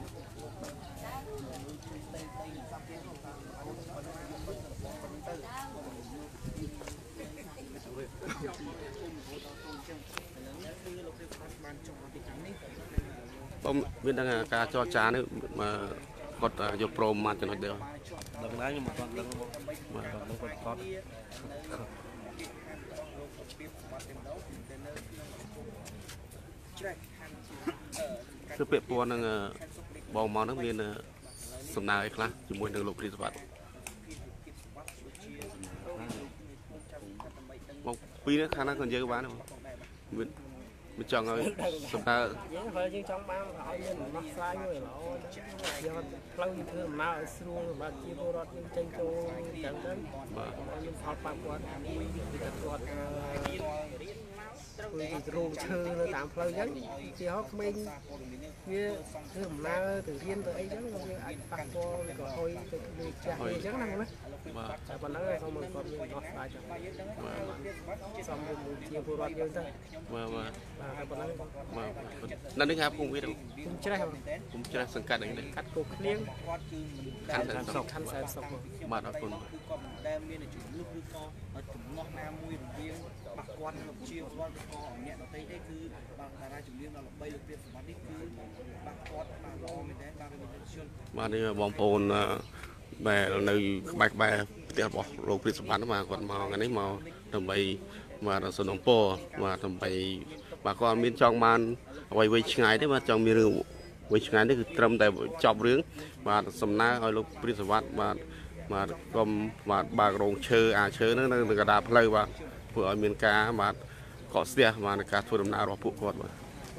Speaker 4: មានដល់ការចរចានេះគាត់យកព្រមមកចំណុចដែរដឹងដែរខ្ញុំមិនទាន់ដឹងមកគាត់គឺពាក្យពួននឹងបងមកនឹងមានសំណើអីខ្លះជាមួយនឹងលោកព្រីសវត្តបងពីរខាងណាក៏និយាយបានមានមិនចង់ឲ្យសម្ដៅ
Speaker 1: យើងហើយយើងចង់បានឲ្យមានដំណោះស្រាយមួយល្អយើងផ្លូវធ្វើដំណើរឲ្យស្រួលសម្រាប់ជាពលរដ្ឋយើងចេញចូលចឹងទៅបាទមានផលប៉ះពាល់ពីទៅគាត់គឺរោងឈើនៅតាមផ្លូវចឹងជាហោក្មេងវាធ្វើដំណើរទៅរៀនទៅអីចឹងវាអាចប៉ះពាល់ក៏ហុយទៅលើចាស់អីចឹងណាបាទតែប៉ុណ្ណឹងសូមឲ្យគាត់មានដំណោះស្រាយចឹងបាទសូមមួយជាពលរដ្ឋយើងទៅបាទតែប៉ុណ្ណឹង
Speaker 4: បាទនៅនេះហៅភូមិវាភូមិច្រេះសង្កាត់នេះ
Speaker 1: កាត់គោក្លៀង
Speaker 4: ខាន់សែនសុខបាទអរគុណ
Speaker 5: ដែលមានជំនួសឬក៏ជំនួសណាមួយរវាងបាក់គាត់និងជាពលរដ្ឋឬក៏អ្នកដទៃទេគឺបាទតារាជំនាញដល់ល្បីលោកព្រាបសម្បត្តិនេះគឺបាក់គាត់បាទល្អមែនទេបាទវិទ្យាជន
Speaker 4: បាទនេះបងប្អូនបែរនៅក្បែរផ្ទះរបស់លោកព្រាបសម្បត្តិបាទគាត់មកថ្ងៃនេះមកដើម្បីបាទសនំពរបាទដើម្បីបាទគាត់មានចង់បានអ្វីឆ្ងាយទេបាទចង់មានរឿងវិញឆ្ងាយនេះគឺត្រឹមតែចប់រឿងបាទសំណើឲ្យលោកព្រាបសម្បត្តិបាទកុំបាទបើករោងឈើឈើហ្នឹងនៅកណ្ដាលផ្លូវបាទធ្វើឲ្យមានការបាទកកស្ទះបាទនៃការធ្វើដំណើររបស់ពួកគាត់បាទ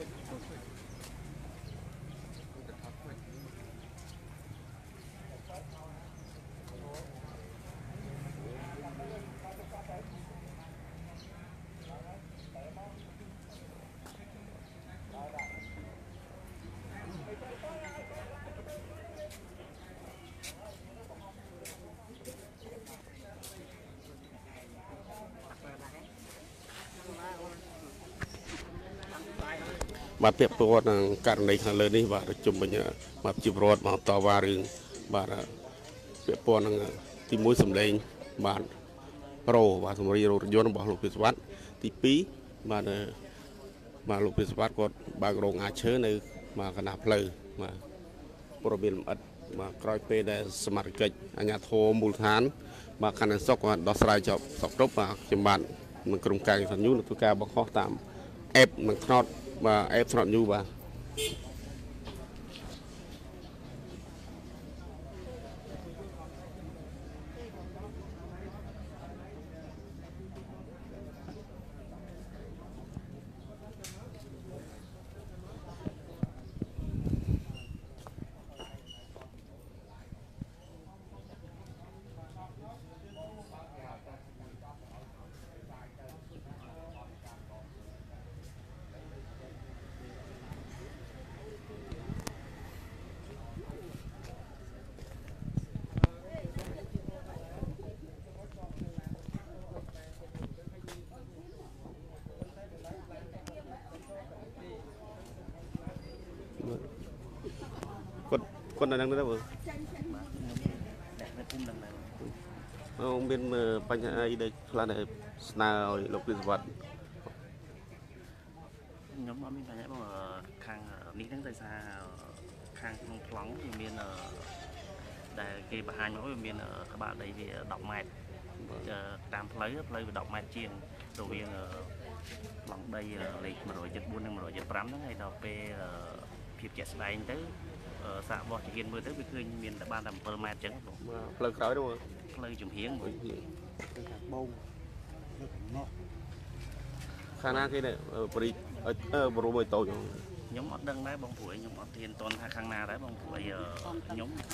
Speaker 4: បាទពាក់ព័ន្ធនឹងករណីខាងលើនេះបាទជំវិញបាទជីវរដ្ឋមកតវ៉ារឿងបាទពាក់ព័ន្ធនឹងទី1សម្លេងបាទប្រូបាទសម្រាប់រថយន្តរបស់លោកព្រាបសម្បត្តិទី2បាទលោកព្រាបសម្បត្តិគាត់បើករោងឈើនៅបាទកណ្ដាលផ្លូវបាទព័ត៌មានលម្អិតបាទក្រោយពេលដែលសមាជិកអាជ្ញាធរមូលដ្ឋានបាទខណ្ឌសុខគាត់ដោះស្រាយចប់សពគ្រប់បាទខ្ញុំបាទនឹងក្រុមការសញ្ញូនឹងធ្វើការបង្ហោះតាមអេបនឹងថ្នោតបាទអេបថ្នោតញូបាទគាត់នៅនឹងទៅមើលមានបញ្ហាអីដែលខ្លះដែលស្នើឲ្យលោកព្រាបសម្បត្តិ
Speaker 8: ខ្ញុំអត់មានបញ្ហាបងខាងនេះហ្នឹងដោយសារខាងក្នុងប្លង់វាមានដែលគេបង្ហាញមកវាមានក្បាលដីវា10ម៉ែត្រតាមផ្លូវវា10ម៉ែត្រជាងរវាងប្លង់ដីលេខ174និង175ហ្នឹងហើយដល់ពេលភាពជាក់ស្ដែងទៅសាកបោះជាហ៊ានមើលទៅវាឃើញមានតែបានតែ7ម៉ែត្រចឹងបង
Speaker 4: ផ្លូវក្រោយនោះ
Speaker 8: ផ្លូវចំហៀងមួយ
Speaker 5: បង
Speaker 4: ខាងណាគេបរិបរមឲ្យតូច
Speaker 8: ខ្ញុំអត់ដឹងដែរបងព្រោះខ្ញុំអត់ធានតន់ថាខាងណាដែរបងព្រោះខ្ញុំ
Speaker 3: ដី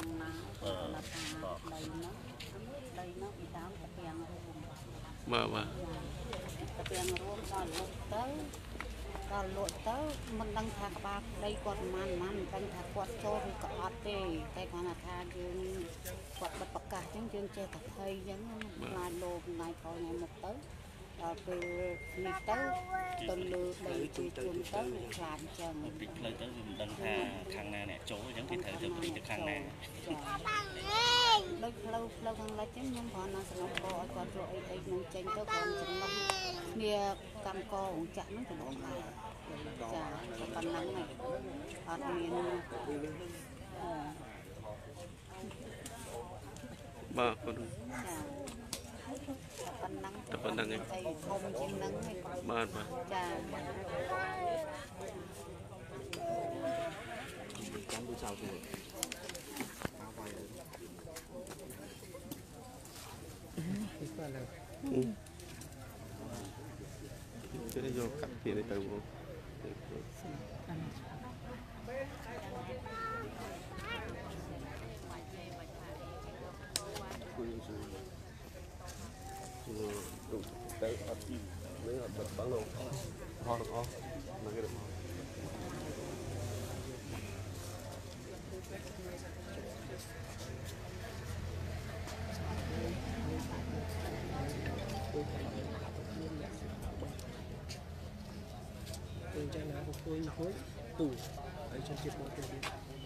Speaker 3: នោះពីដើមតាពាំងរួម
Speaker 4: បាទ
Speaker 3: តាពាំងរួមដល់លក់ទៅមិនដឹងថាក្បាលដីគាត់ប្រមាណមិនដឹងថាគាត់ចូលឬក៏អត់ទេតែគាត់ថាយើងគាត់បិទប្រកាសអញ្ចឹងយើងចេះតែភ័យអញ្ចឹងខ្លាចលោកថ្ងៃក្រោយថ្ងៃមុខទៅដល់ពេលនេះទៅលើដីជួយជុំទៅខ្លាចអញ្ចឹង
Speaker 8: ពីផ្លូវទៅវាមិនដឹងថាខាងណាអ្នកចូលអញ្ចឹងគេត្រូវទៅព្រីទៅខាងណា
Speaker 3: ដូចផ្លូវខាងលិចអញ្ចឹងខ្ញុំគ្រាន់តែសំណពរឲ្យគាត់ចូលអីនឹងចេញទៅគ្រាន់ចំណុចគ្នាកម្មកងចាក់ហ្នឹងទៅបងដែរចាប៉ុណ្ណឹងអត់មាន
Speaker 4: បាទប៉ុណ្ណឹង
Speaker 3: ចាប៉ុណ្ណឹងឯងធំជាងហ្នឹងឯង
Speaker 4: បាទ
Speaker 3: ចា
Speaker 5: ចាំទូចោលទៅ
Speaker 4: គេយកកាត់ពីនេះទៅ
Speaker 1: Jangan aku pun tu, macam cip motor dia.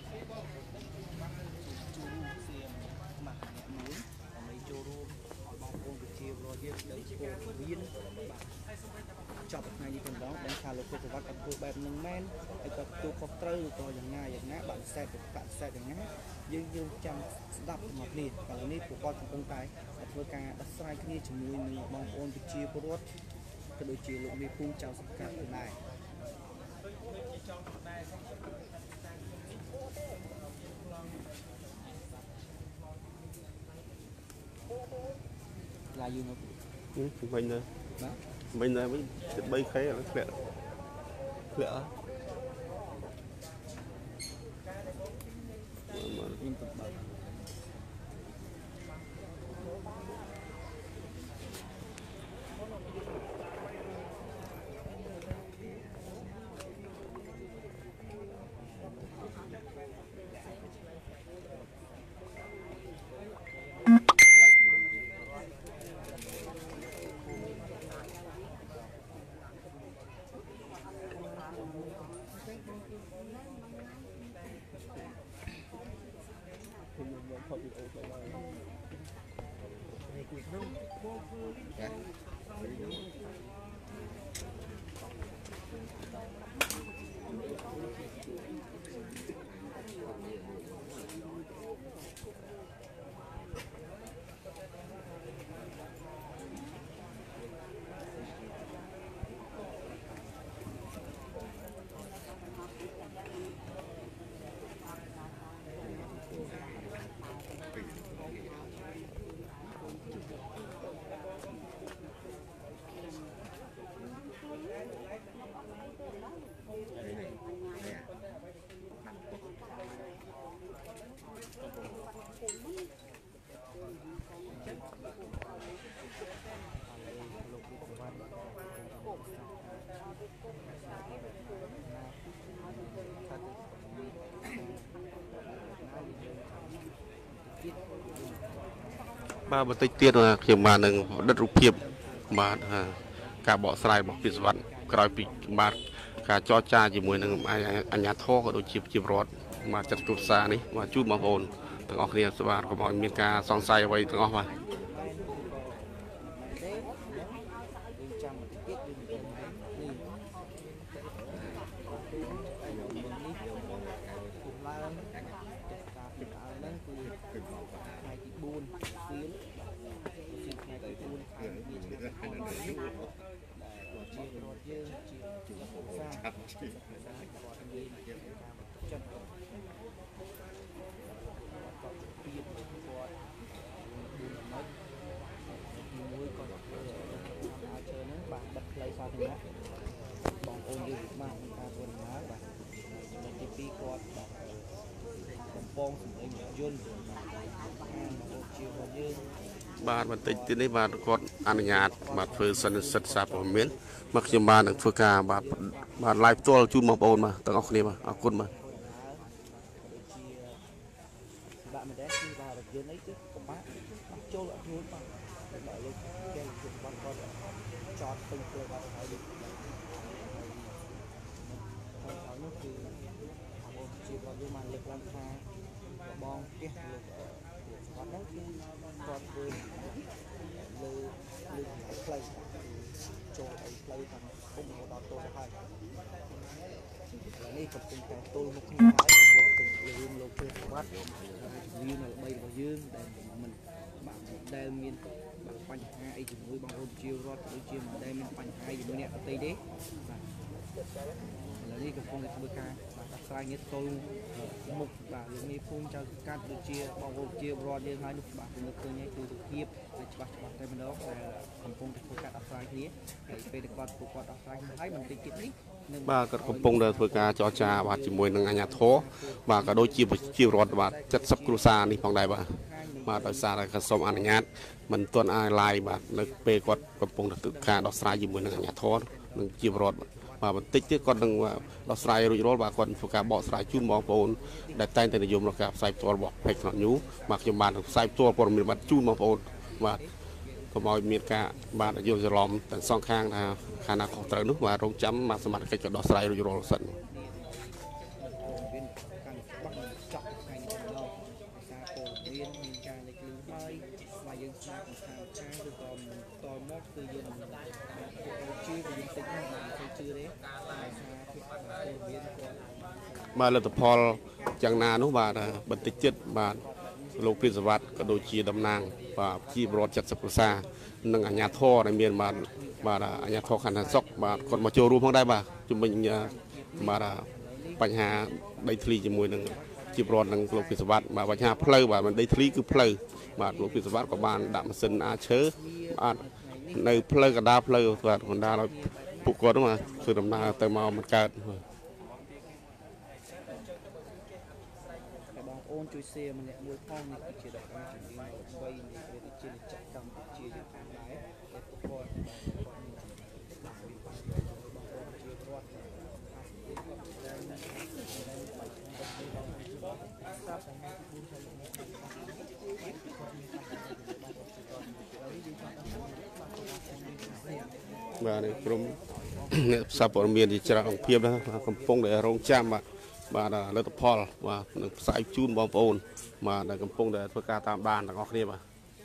Speaker 9: ចាប់ថ្ងៃនេះផងដែរដែលថាលោកពុទ្ធវត្តគាត់ធ្វើបែបនឹងមែនហើយគាត់ទទួលខុសត្រូវក៏យ៉ាងណាបាក់ខ្សែទៅបាក់ខ្សែយ៉ាងណាយើងចាំស្ដាប់មកនេះឥឡូវនេះពួកគាត់កំពុងតែធ្វើការដោះស្រាយគ្នាជាមួយនឹងបងប្អូនប្រជាពលរដ្ឋក៏ដូចជាលោកមេភូមិចៅសង្កាត់ដែរឡាយូមក
Speaker 4: វិញទៅវិញទៅវិញ 3K ឥឡូវធ្លាក់បាទបន្តិចទៀតខ្ញុំបាននឹងដិតរូបភាពបាទការបកស្រាយរបស់ពិសវត្តក្រោយពីបាទការចរចាជាមួយនឹងអាជ្ញាធរក៏ដូចជាប្រជាពលរដ្ឋបាទចាត់ទុកសារនេះបាទជួយបងប្អូនទាំងអស់គ្នាបាទកុំឲ្យមានការសង្ស័យអ្វីទាំងអស់បាទបាទបន្តិចទៀតនេះបាទគាត់អនុញ្ញាតបាទធ្វើសិនសិទ្ធិសារព័ត៌មានមកខ្ញុំបាននឹងធ្វើការបាទ live ផ្ទាល់ជូនបងប្អូនបាទទាំងអស់គ្នាបាទអរគុណបាទបងផ្ទះលោកគាត់ហ្នឹងគឺគាត់ធ្វើលើផ្លូវចូលឲ្យផ្លូវខាងគុំមកដល់តូទៅហើយឥឡូវនេះកំពុងតែទល់មុខគ្នាហើយលោកទៅរឿងលោកធ្វើបាត់វានៅល្បីរបស់យើងដែលមិនបាទដែលមានបញ្ហាអីជាមួយបងប្អូនជារដ្ឋដូចជាមិនដែលមានបញ្ហាជាមួយអ្នកដទៃទេបាទ
Speaker 9: នេះកំពុងតែធ្វើការបាទស្រាយងារទល់មុខបាទលោកនេះភូមិចៅកាត់ដូចជាបងប្អូនជារដ្ឋយើងហើយនោះបាទនៅឃើញនេះគឺរូបភាពច្បាស់តែម្ដងដែលកំពុងតែធ្វើការដោះស្រាយគ្នាហើយពេលដែលគាត់ដោះស្រាយហើយបន្តិចទៀតនេះ
Speaker 4: បាទគាត់កំពុងតែធ្វើការចរចាបាទជាមួយនឹងអាជ្ញាធរបាទក៏ដូចជារដ្ឋបាទ70គ្រួសារនេះផងដែរបាទដោយសារតែគាត់សូមអនុញ្ញាតមិនទាន់អាចឡាយបាទនៅពេលគាត់កំពុងតែធ្វើការដោះស្រាយជាមួយនឹងអាជ្ញាធរនិងជារដ្ឋបាទបន្តិចទៀតគាត់នឹងដោះស្រាយរួចរាល់បាទគាត់ធ្វើការបកស្រាយជូនបងប្អូនដែលតែងតែនិយមក្នុងការផ្សាយផ្ទាល់របស់ Page Not News បាទខ្ញុំបានផ្សាយផ្ទាល់ព័ត៌មានបាទជូនបងប្អូនបាទកុំឲ្យមានការបាទយល់ច្រឡំទាំងសងខាងថាខាងណាខុសត្រូវនោះបាទរងចាំបាទសមត្ថកិច្ចក៏ដោះស្រាយរួចរាល់សិនបាទលទ្ធផលយ៉ាងណានោះបាទបន្តិចទៀតបាទលោកព្រាសវត្តក៏ដូចជាតំណាងបាទជីវរដ្ឋ70គ្រួសារនិងអាជ្ញាធរដែលមានបាទអាជ្ញាធរខណ្ឌសុខបាទគាត់មកចូលរួមផងដែរបាទជំនាញបាទបញ្ហាដីធ្លីជាមួយនឹងជីវរដ្ឋនិងលោកព្រាសវត្តបាទបញ្ហាផ្លូវបាទមិនដីធ្លីគឺផ្លូវបាទលោកព្រាសវត្តក៏បានដាក់ម៉ាស៊ីនអាចឈើបាទនៅផ្លូវកណ្ដាលផ្លូវបាទកណ្ដាលឲ្យពួកគាត់នោះធ្វើដំណើរទៅមកមិនកើត
Speaker 9: អូនជួយ share ម្នាក់មួយផងនេះគឺជាដំណើរជំនាញ3នៃវេទិជាចក្រកម្ពុជាយ៉ាងផងដែរតែគាត់
Speaker 4: បាទនេះក្រុមអ្នកផ្សព្វព័ត៌មានជាច្រើនអង្គភាពណាកំពុងតែរងចាំបាទលទ្ធផលបាទនឹងផ្សាយជូនបងប្អូនបាទដែលកំពុងតែធ្វើការតាមដានទាំងអស់គ្នាបាទ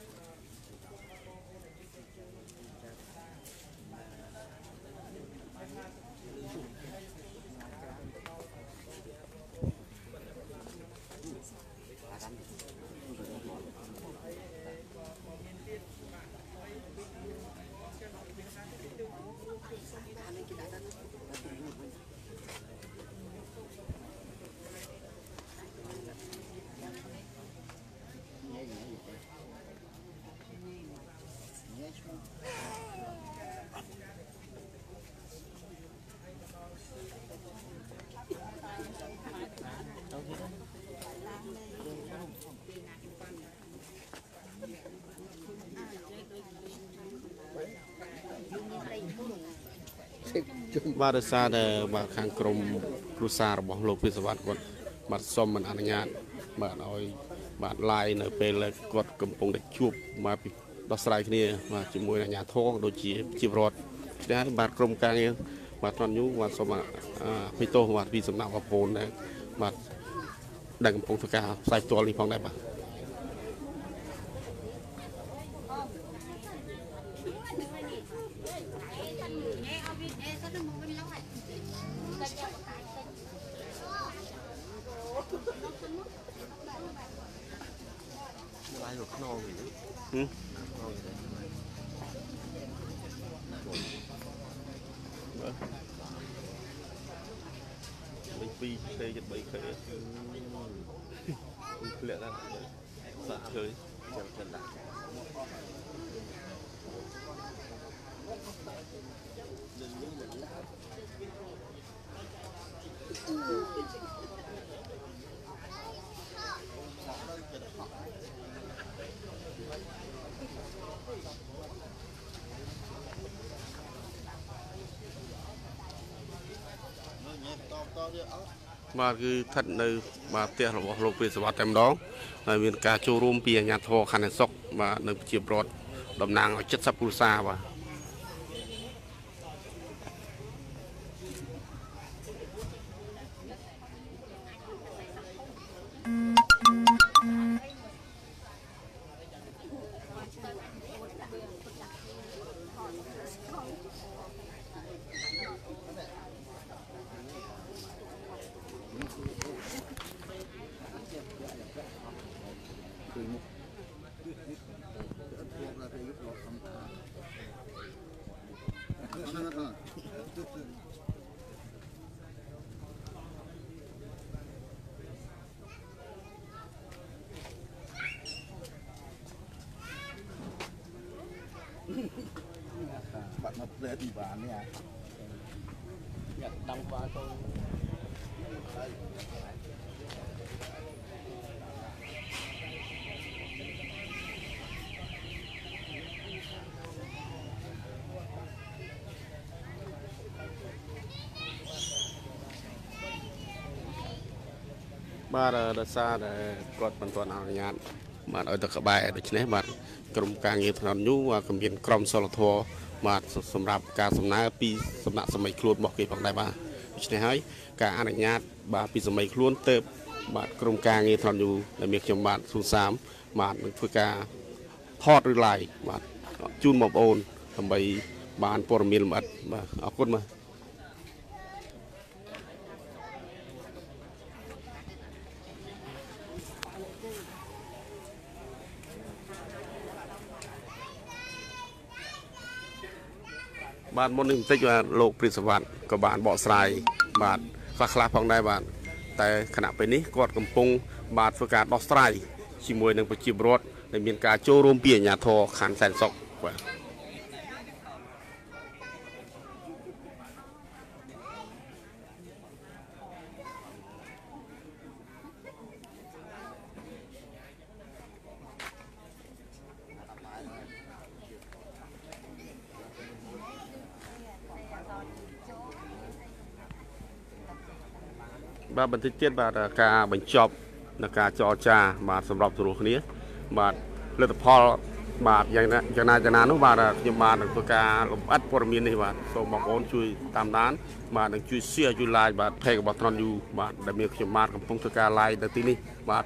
Speaker 4: បាទដោយសារតែបាទខាងក្រមគ្រួសាររបស់លោកព្រាសវត្តគាត់បាទសុំមិនអនុញ្ញាតបាទឲ្យបាទឡាយនៅពេលគាត់កំពុងតែជួបបាទដោះស្រាយគ្នាបាទជាមួយអាជ្ញាធរដូចជាជីវរដ្ឋដែរបាទក្រុមការងារបាទត្រង់យូបាទសូមអភិទោសបាទពីសំណាក់បងប្អូនដែរបាទដែលកំពុងធ្វើការផ្សាយផ្ទាល់នេះផងដែរបាទពី3K ជិត 3K ធ្លាក់ដល់សាក់ឈើចាំចិនដាក់បាទគឺស្ថិតនៅបាទផ្ទះរបស់លោកព្រាសវត្តតែម្ដងហើយមានការចូលរួមពីអាជ្ញាធរខណ្ឌសុខបាទនៅប្រជាពលរដ្ឋតំណាងឲ្យ70គ្រួសារបាទ
Speaker 10: lên bàn nè nhặt đăng qua tôi
Speaker 4: បាទដោយសារតែគាត់មិនទាន់អនុញ្ញាតបាទឲ្យទៅក្បែរដូច្នេះបាទក្រុមការងារថ្នាក់ញូក៏មានក្រុមសិលធម៌បាទសម្រាប់ការសំណើពីសំណាក់សម័យខ្លួនរបស់គេផងដែរបាទដូច្នេះហើយការអនុញ្ញាតបាទពីសម័យខ្លួនទៅបាទក្រុមការងារថ្នាក់ញូដែលមានខ្ញុំបាទស៊ូសាមបាទនឹងធ្វើការថតឬ live បាទជូនបងប្អូនដើម្បីបានព័ត៌មានលម្អិតបាទអរគុណបាទបាទមុននេះបន្តិចបាទលោកព្រាបសវត្ថក៏បានបកស្រាយបាទខ្លះផងដែរបាទតែគណៈពេលនេះគាត់កំពុងបាទធ្វើការដោះស្រាយជាមួយនឹងប្រជាពលរដ្ឋដែលមានការចូលរួមពីអាជ្ញាធរខណ្ឌសែនសុខបាទបាទបន្តិចទៀតបាទការបញ្ចប់នៃការចរចាបាទសម្រាប់ទូរគ្នាបាទលទ្ធផលបាទយ៉ាងណានោះបាទខ្ញុំបាទនឹងធ្វើការលម្អិតព័ត៌មាននេះបាទសូមបងប្អូនជួយតាមដានបាទនឹងជួយ share ជួយ like បាទ page របស់ Tron You បាទដែលមានខ្ញុំបាទកំពុងធ្វើការ live នៅទីនេះបាទ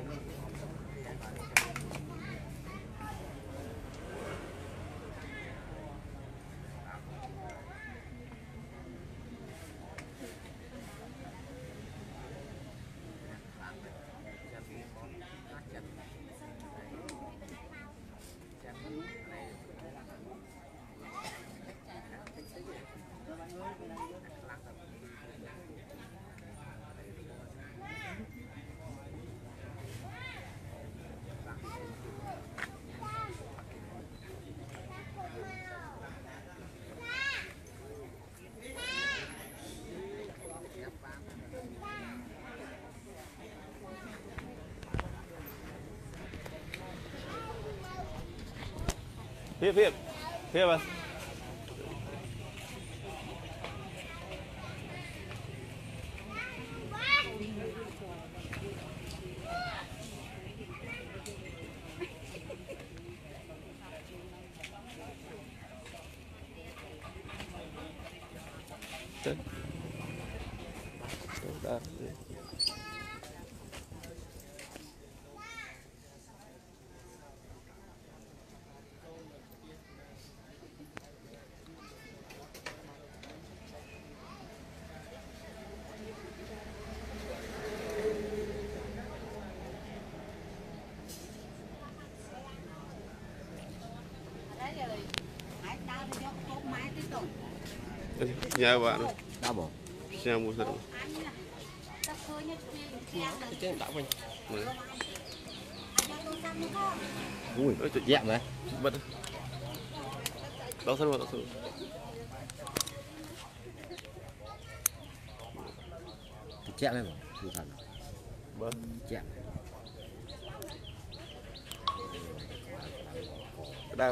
Speaker 4: ភាពបាទញ៉ាំបាទដល់បងញ៉ាំមួយសិនចេះដាក់វិញអូយទៅយ៉ាក់មែនបិទដល់សិនមកដល់សិនចាក់មែនបងគឺថាបើចាក់ដៅ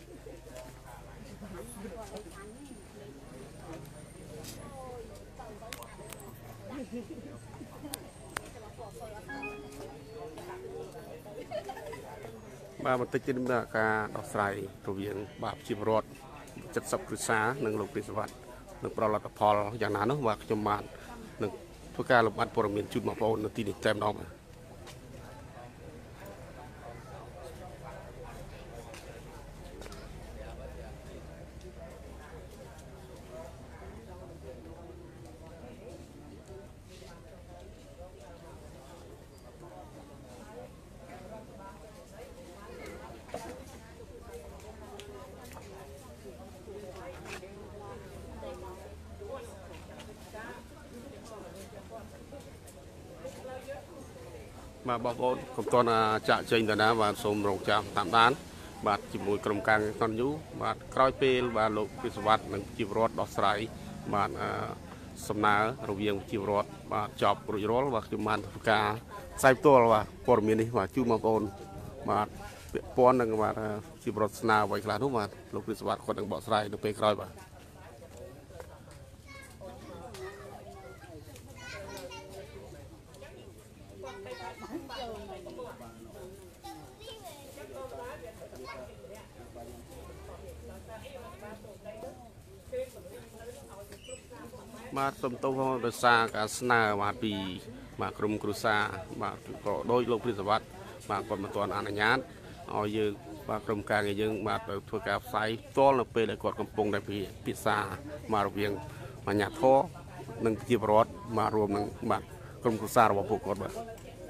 Speaker 4: បាទបន្តិចទៀតមានការដោះស្រាយរវាងបាទជីវរដ្ឋ70គ្រួសារនិងលោកទេសវត្តនឹងប្រលទ្ធផលយ៉ាងណានោះបាទខ្ញុំបាននឹងធ្វើការលំអិតព័ត៌មានជូនបងប្អូននៅទីនេះតែម្ដងបាទបាទបងប្អូនកុំតន់ចាក់ចេញទៅណាបាទសូមរងចាំតាមដានបាទជាមួយក្រុមការងារតនយូបាទក្រោយពេលបាទលោកវិសវត្តនិងជីវរដ្ឋដោះស្រាយបាទសំណើរវាងជីវរដ្ឋបាទចប់រួចរាល់បាទខ្ញុំបានធ្វើការផ្សាយផ្ទាល់បាទព័ត៌មាននេះបាទជូនបងប្អូនបាទពាក់ព័ន្ធនឹងបាទជីវរដ្ឋស្នើអ្វីខ្លះនោះបាទលោកវិសវត្តគាត់នឹងបកស្រាយនៅពេលក្រោយបាទបាទសូមទោសដោយសារការស្នើបាទពីបាទក្រុមគ្រួសារបាទក៏ដោយលោកវិសវត្តបាទគាត់មិនទាន់អនុញ្ញាតឲ្យយើងបាទក្រុមការងារយើងបាទទៅធ្វើការផ្សាយផ្ទាល់នៅពេលដែលគាត់កំពុងតែពិភាក្សាមករវាងអាជ្ញាធរនិងប្រជាពលរដ្ឋបាទរួមនឹងបាទក្រុមគ្រួសាររបស់ពួកគាត់បាទ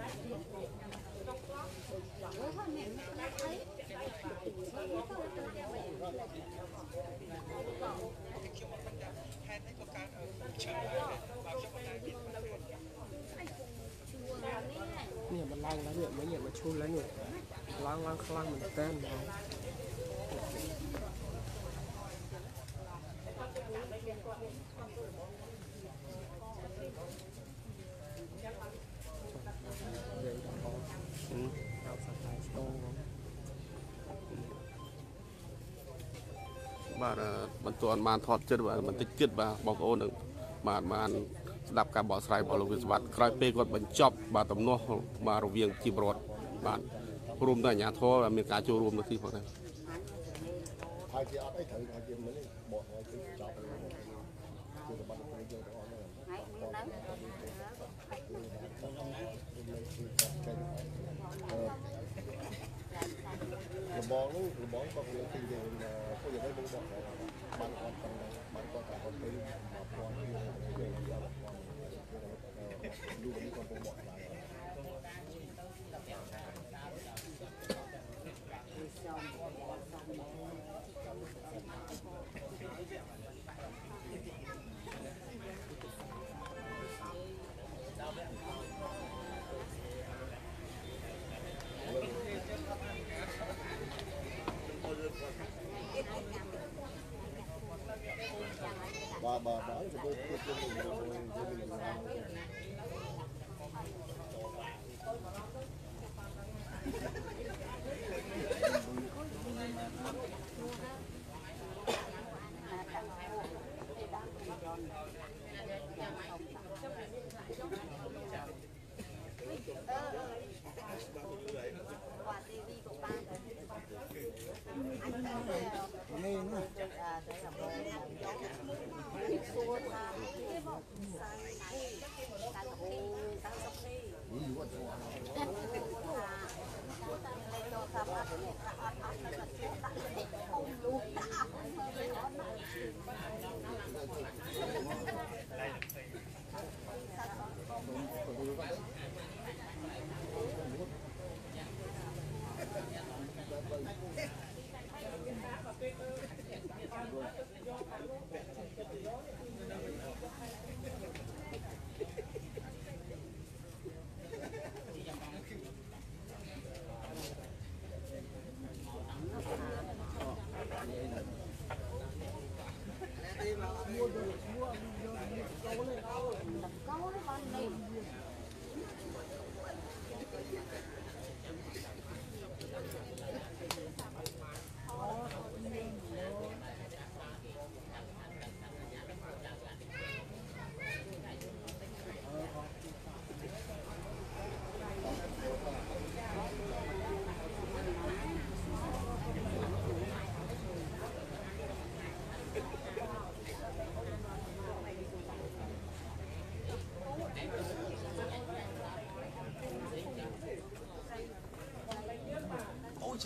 Speaker 1: នេះมันឡើងแล้วเนี่ยមិនយកមកឈូសแล้วเนี่ยឡើងខ្លាំងមែនតើ
Speaker 4: បាទមិនទាន់បានថតចិត្តបាទបន្តិចទៀតបាទបងប្អូននឹងបានស្ដាប់ការបកស្រាយរបស់លោកវិសវត្តក្រោយពេលគាត់បញ្ចប់បាទទំនាស់បាទរវាងជីវរដ្ឋបាទរួមទាំងអាជ្ញាធរមានការចូលរួមនៅទីផងដែរហើយគេអត់អីត្រូវថាជាមិនបកឲ្យទៅចប់គឺរបស់ប្រយោជន៍ទាំងអស់ហ្នឹងហើយមានឡើងលបងនោះលបងក៏វាទីយើងពួកយើងនឹងបកបានគាត់បានគាត់ថាគាត់ទៅមកពាន់យើងดูนี่ก็ผมบอกแล้วบ้าจะไปพูดเรื่อง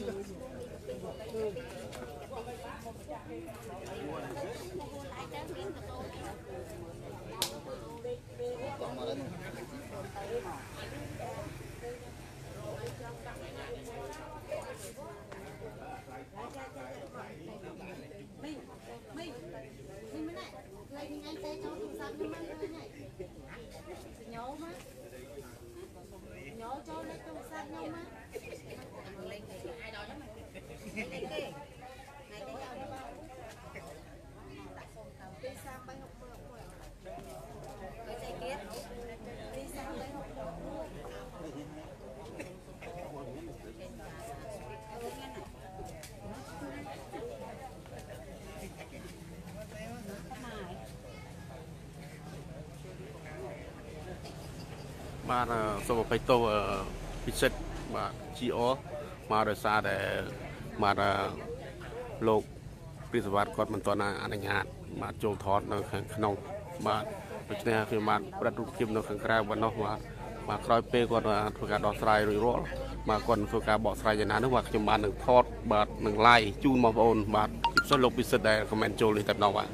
Speaker 4: បាទសូមអភ័យទោសពិសិដ្ឋបាទ GO មកដោយសារតែបាទលោកពិសវត្តគាត់មិនទាន់អនុញ្ញាតបាទចូលថតនៅខាងក្នុងបាទដូច្នេះខ្ញុំបានប្រតិរូបភាពនៅខាងក្រៅប៉ុណ្ណោះបាទក្រោយពេលគាត់ធ្វើការដោះស្រាយរួចរាល់បាទគាត់ធ្វើការបកស្រាយយ៉ាងណានោះបាទខ្ញុំបាននឹងថតបាទនឹង live ជូនបងប្អូនបាទពិសេសលោកពិសិដ្ឋដែល comment ចូលនេះតែម្ដងបាទ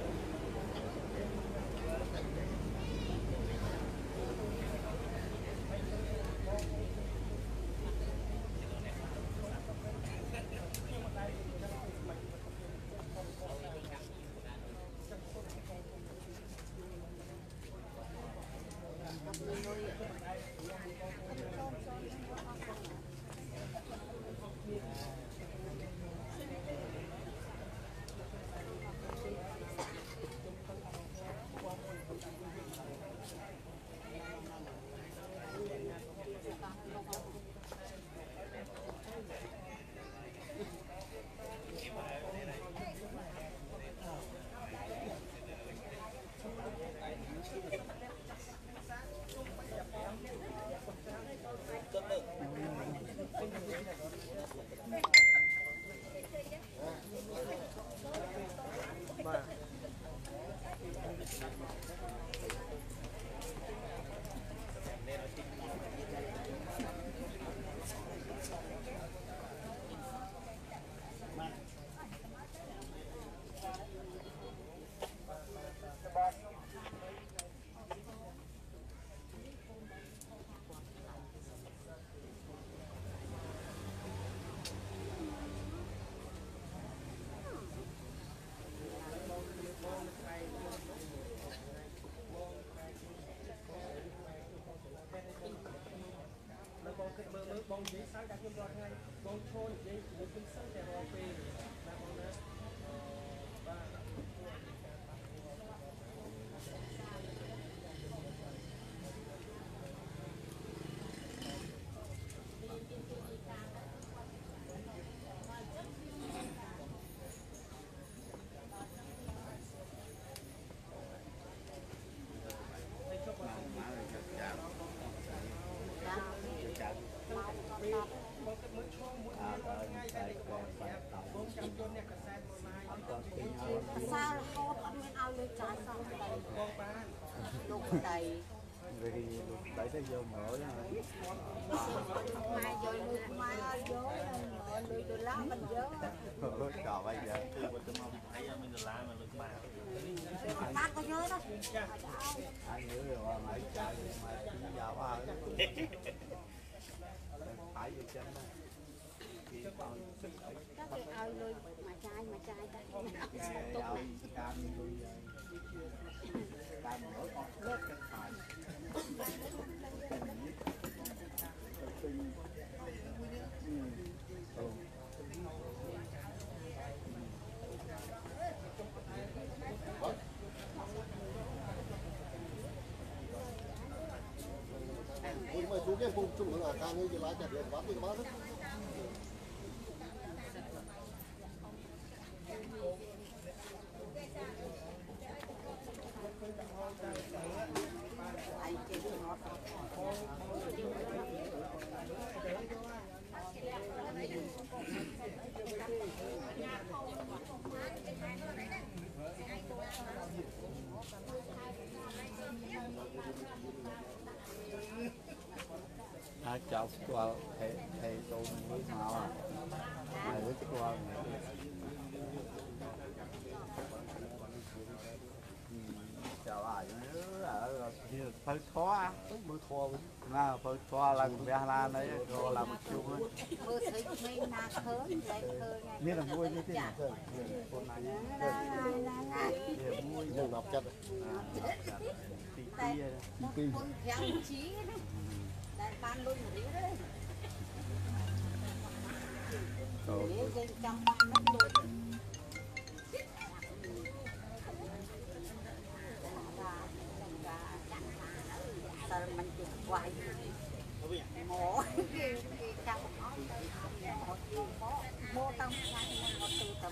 Speaker 4: បងនិយាយសារដាក់ខ្ញុំរាល់ថ្ងៃបងឈរនិយាយជាមួយខ្ញុំសិនតែរាល់ពេលណាបងណា
Speaker 11: sao là hốt anh mới ao lên trái xong đục đầy
Speaker 12: vì đẩy tới vô mở
Speaker 11: mai vô mai ơi vô lười đồ lá mình vô
Speaker 12: cò bây giờ
Speaker 8: thấy mình đồ lá mà lực bào
Speaker 11: bác có nhớ đó
Speaker 12: anh nhớ rồi mà mày chạy mày vào ba phải vô chân đó
Speaker 11: các cái ao lười mà trai ta
Speaker 12: mà xuống cái vùng chung là càng như lái chặt điện quán thì quá đó. Cháu qua thầy tôi mới nào à
Speaker 13: phơi thoa mưa thoa na phơi thoa là cũng ra là đấy rồi làm một chung thôi biết là vui như thế nào con này vui nhiều ngọc chất tí
Speaker 11: mình chụp quay mổ trong mổ tông một từ tông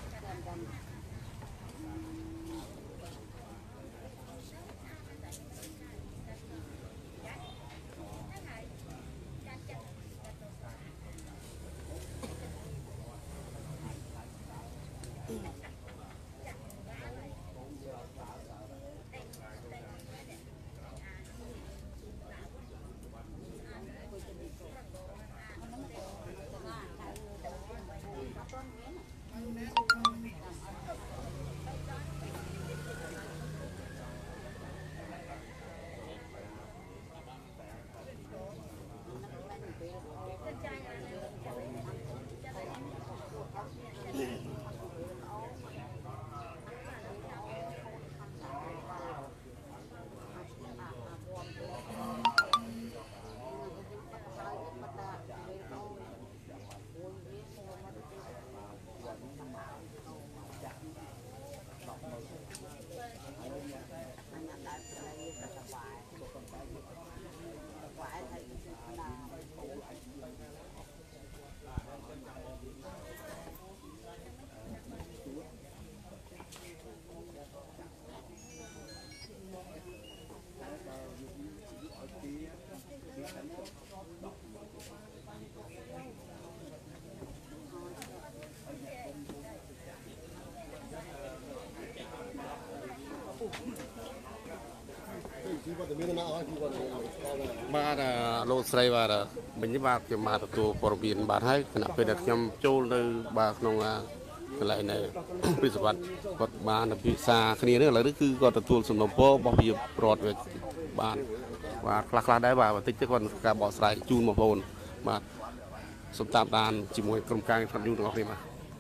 Speaker 4: បាទលោកស្រីបាទមិញនេះបាទខ្ញុំមកទទួលព័ត៌មានបាទហើយគណៈពេលដែលខ្ញុំចូលនៅបាទក្នុងកន្លែងនៅពិសវត្តគាត់បានពិសាគ្នានេះឥឡូវនេះគឺគាត់ទទួលសំណពររបស់វាប្រត់វាបាទខ្លះដែរបាទបន្តិចទៀតគាត់ការបកស្រាយជូនបងប្អូនបាទសូមតាមដានជាមួយក្រុមការងារផ្នែកយូរទាំងអស់គ្នាបាទ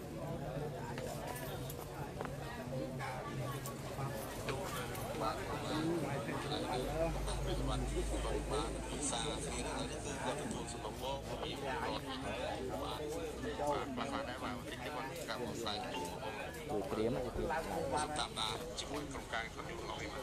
Speaker 2: ព្រាម
Speaker 4: តាមដានជាមួយក្រុមការងារផ្នែកយូរទាំងអស់គ្នា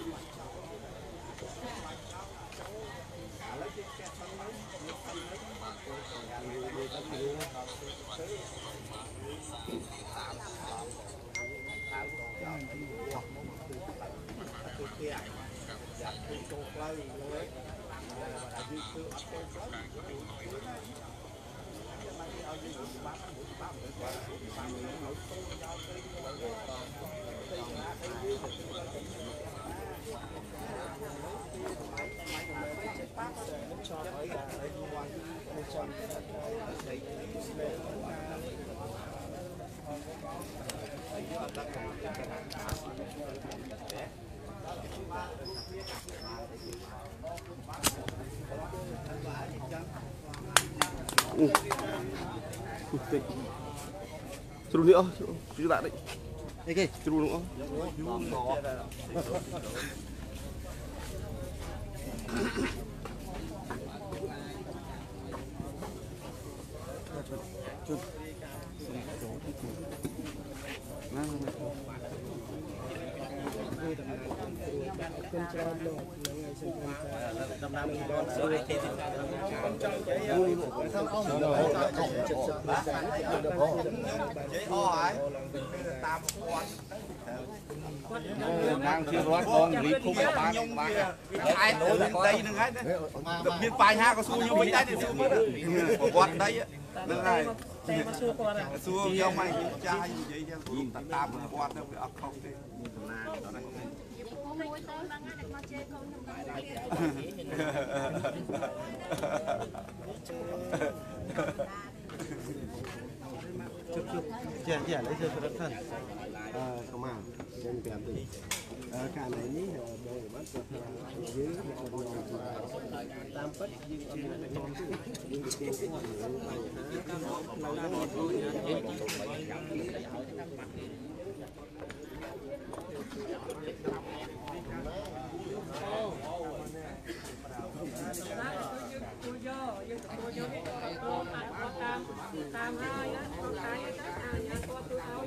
Speaker 4: Trú nữa, chú lại đấy. Đây kìa, trú nữa.
Speaker 2: đang chưa rót con lý khúc bán
Speaker 13: ai nổi lên đây nữa hết miền Pài Ha có xu như mình đây thì xu mất rồi quạt đây nữa này xu trong mày cha gì vậy nhìn tam quạt đâu bị ấp không thế
Speaker 12: chụp trẻ lấy chơi rất thân không à nên kèm từ cả này ní đồ bắt dưới tam phất nhưng âm lại con nhưng được tiền của
Speaker 11: tam hai á con cái á con tôi ao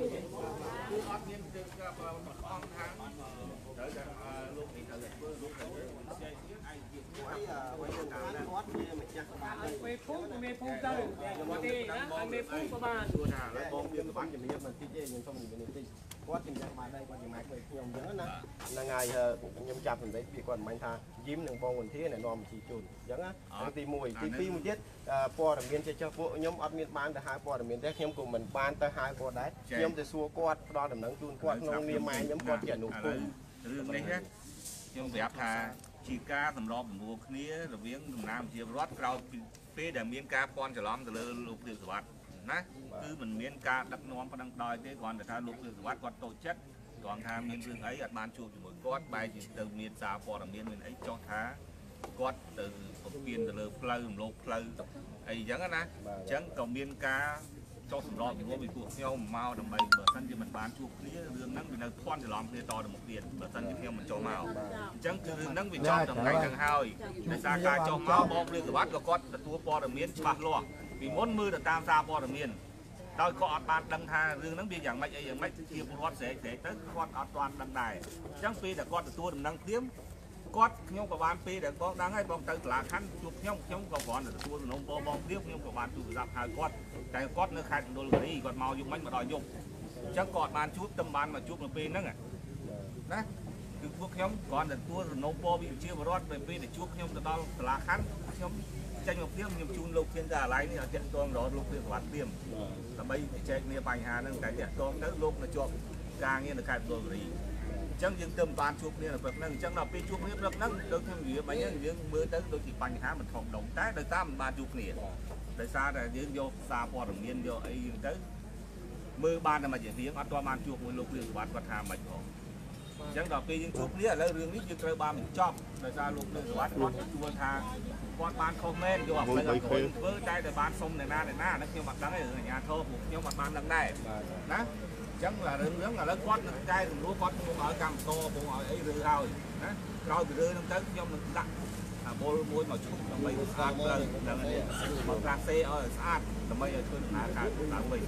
Speaker 11: mê phun tới đi á mê phun của bạn
Speaker 12: bom biên bán cho mình nhất là tí chế nhưng không mình tí quá trình ra mà đây qua những máy về nhom nhớ nè là ngày nhom chạp mình đấy vì còn mạnh tha dính đừng bom mình thế này nòm chỉ chùn giống á tí mùi tí phi một chết po là miền cho bộ nhóm ở miền bán từ hai po là miền tây nhóm của mình bán tới hai po đấy nhóm từ xua quạt đo đầm nắng chùn quạt nông miền mai nhóm quạt tiền nụ cùng
Speaker 13: រឿងនេះខ្ញុំប្រាប់ថាជាការសម្របសម្រួលគ្នារវាងដំណាំជារដ្ឋក្រោយពេលដែលមានការពាន់ច្រឡំទៅលើលោកព្រះសវត្តណាគឺមិនមានការដឹកនាំប្តឹងដោយទេគ្រាន់តែថាលោកព្រះសវត្តគាត់តូចចិត្តគ្រាន់ថាមានរឿងអីអត់បានជួបជាមួយគាត់បែរជាទៅមានសារព័ត៌មានមានអីចោះថាគាត់ទៅពពៀនទៅលើផ្លូវរំលោភផ្លូវអីអញ្ចឹងណាអញ្ចឹងក៏មានការចោះសម្របជាមួយពីពួកខ្ញុំមកដើម្បីបើសិនជាមិនបានជួបគ្នារឿងហ្នឹងវានៅភ័ន្តច្រឡំគ្នាតទៅមុខទៀតបើសិនជាខ្ញុំមិនចូលមកអញ្ចឹងគឺរឿងហ្នឹងវាចប់ដល់ថ្ងៃហ្នឹងហើយដោយសារការចោះមកបងព្រះសវត្តក៏គាត់ទទួលព័ត៌មានច្បាស់លាស់ពីមុនមើលទៅតាមសារព័ត៌មានដោយក៏អត់បានដឹងថារឿងហ្នឹងវាយ៉ាងម៉េចអីយ៉ាងម៉េចជាពលរដ្ឋស្រែកទៅគាត់អត់ទាន់ដឹងដែរអញ្ចឹងពេលដែលគាត់ទទួលដំណឹងភ្លាមគាត់ខ្ញុំក៏បានពេលដែលបងដឹងហើយបងទៅសាលាខណ្ឌជួបខ្ញុំក៏គ្រាន់តែទទួលសំណុំពរបងភ្លាមខ្ញុំក៏បានទូរស័ព្ទហៅគាត់តែគាត់នៅខេត្តមណ្ឌលគិរីគាត់មកយប់មិញមកដល់យប់អញ្ចឹងគាត់បានជួបតែបានមកជួបនៅពេលហ្នឹងណាគឺពួកខ្ញុំគ្រាន់តែទទួលសំណុំពរវិជាបរដ្ឋពេលដែលជួបខ្ញុំទៅដល់សាលាខណ្ឌខ្ញុំចេញមកភ្លាមខ្ញុំជូនលោកធានកាអាឡៃនេះឲ្យតាក់ទងរហូតលោកព្រះសវត្តភ្លាមដើម្បីជជែកគ្នាបញ្ហាហ្នឹងតែតាក់ទងទៅលោកនៅជាប់ការងារនៅខេត្តមណ្ឌលគិរីអញ្ចឹងយើងទៅបានជួបគ្នានៅព្រឹកហ្នឹងអញ្ចឹងដល់ពេលជួបគ្នាព្រឹកហ្នឹងដូចខ្ញុំនិយាយមិញហ្នឹងយើងមើលទៅដូចជាបញ្ហាមិនធំដុំតែដោយសារមិនបានជួបគ្នាដោយសារតែយើងយកសារព័ត៌មានយកអីទៅមើលបានតែមួយរៀងអត់ទាន់បានជួបមួយលោកព្រះសវត្តគាត់ថាមិនផងអញ្ចឹងដល់ពេលយើងជួបគ្នាឥឡូវរឿងនេះយើងត្រូវបានបញ្ចប់ដោយសារលោកព្រះសវត្តគាត់ទទួលថាគាត់បានខុសមែនយកអប្បិលឲ្យធ្វើតែបានសុំអ្នកណាហ្នឹងខ្ញុំអត់ដឹងទេអាជ្ញាធរពួកខ្ញុំអត់បានដឹងដែរណាអញ្ចឹងរឿងឥឡូវគាត់នឹងតែសម្រួលគាត់ខ្ញុំឲ្យកម្មករបងឲ្យអីឬហើយណាក្រោយពីរឿងហ្នឹងទៅខ្ញុំនឹងដាក់បុលមួយមកឈប់ដើម្បីស្អាតផ្លូវដល់នេះមកក្រាសេឲ្យស្អាតដើម្បីឲ្យធ្វើដំណើរការឡើងវិញ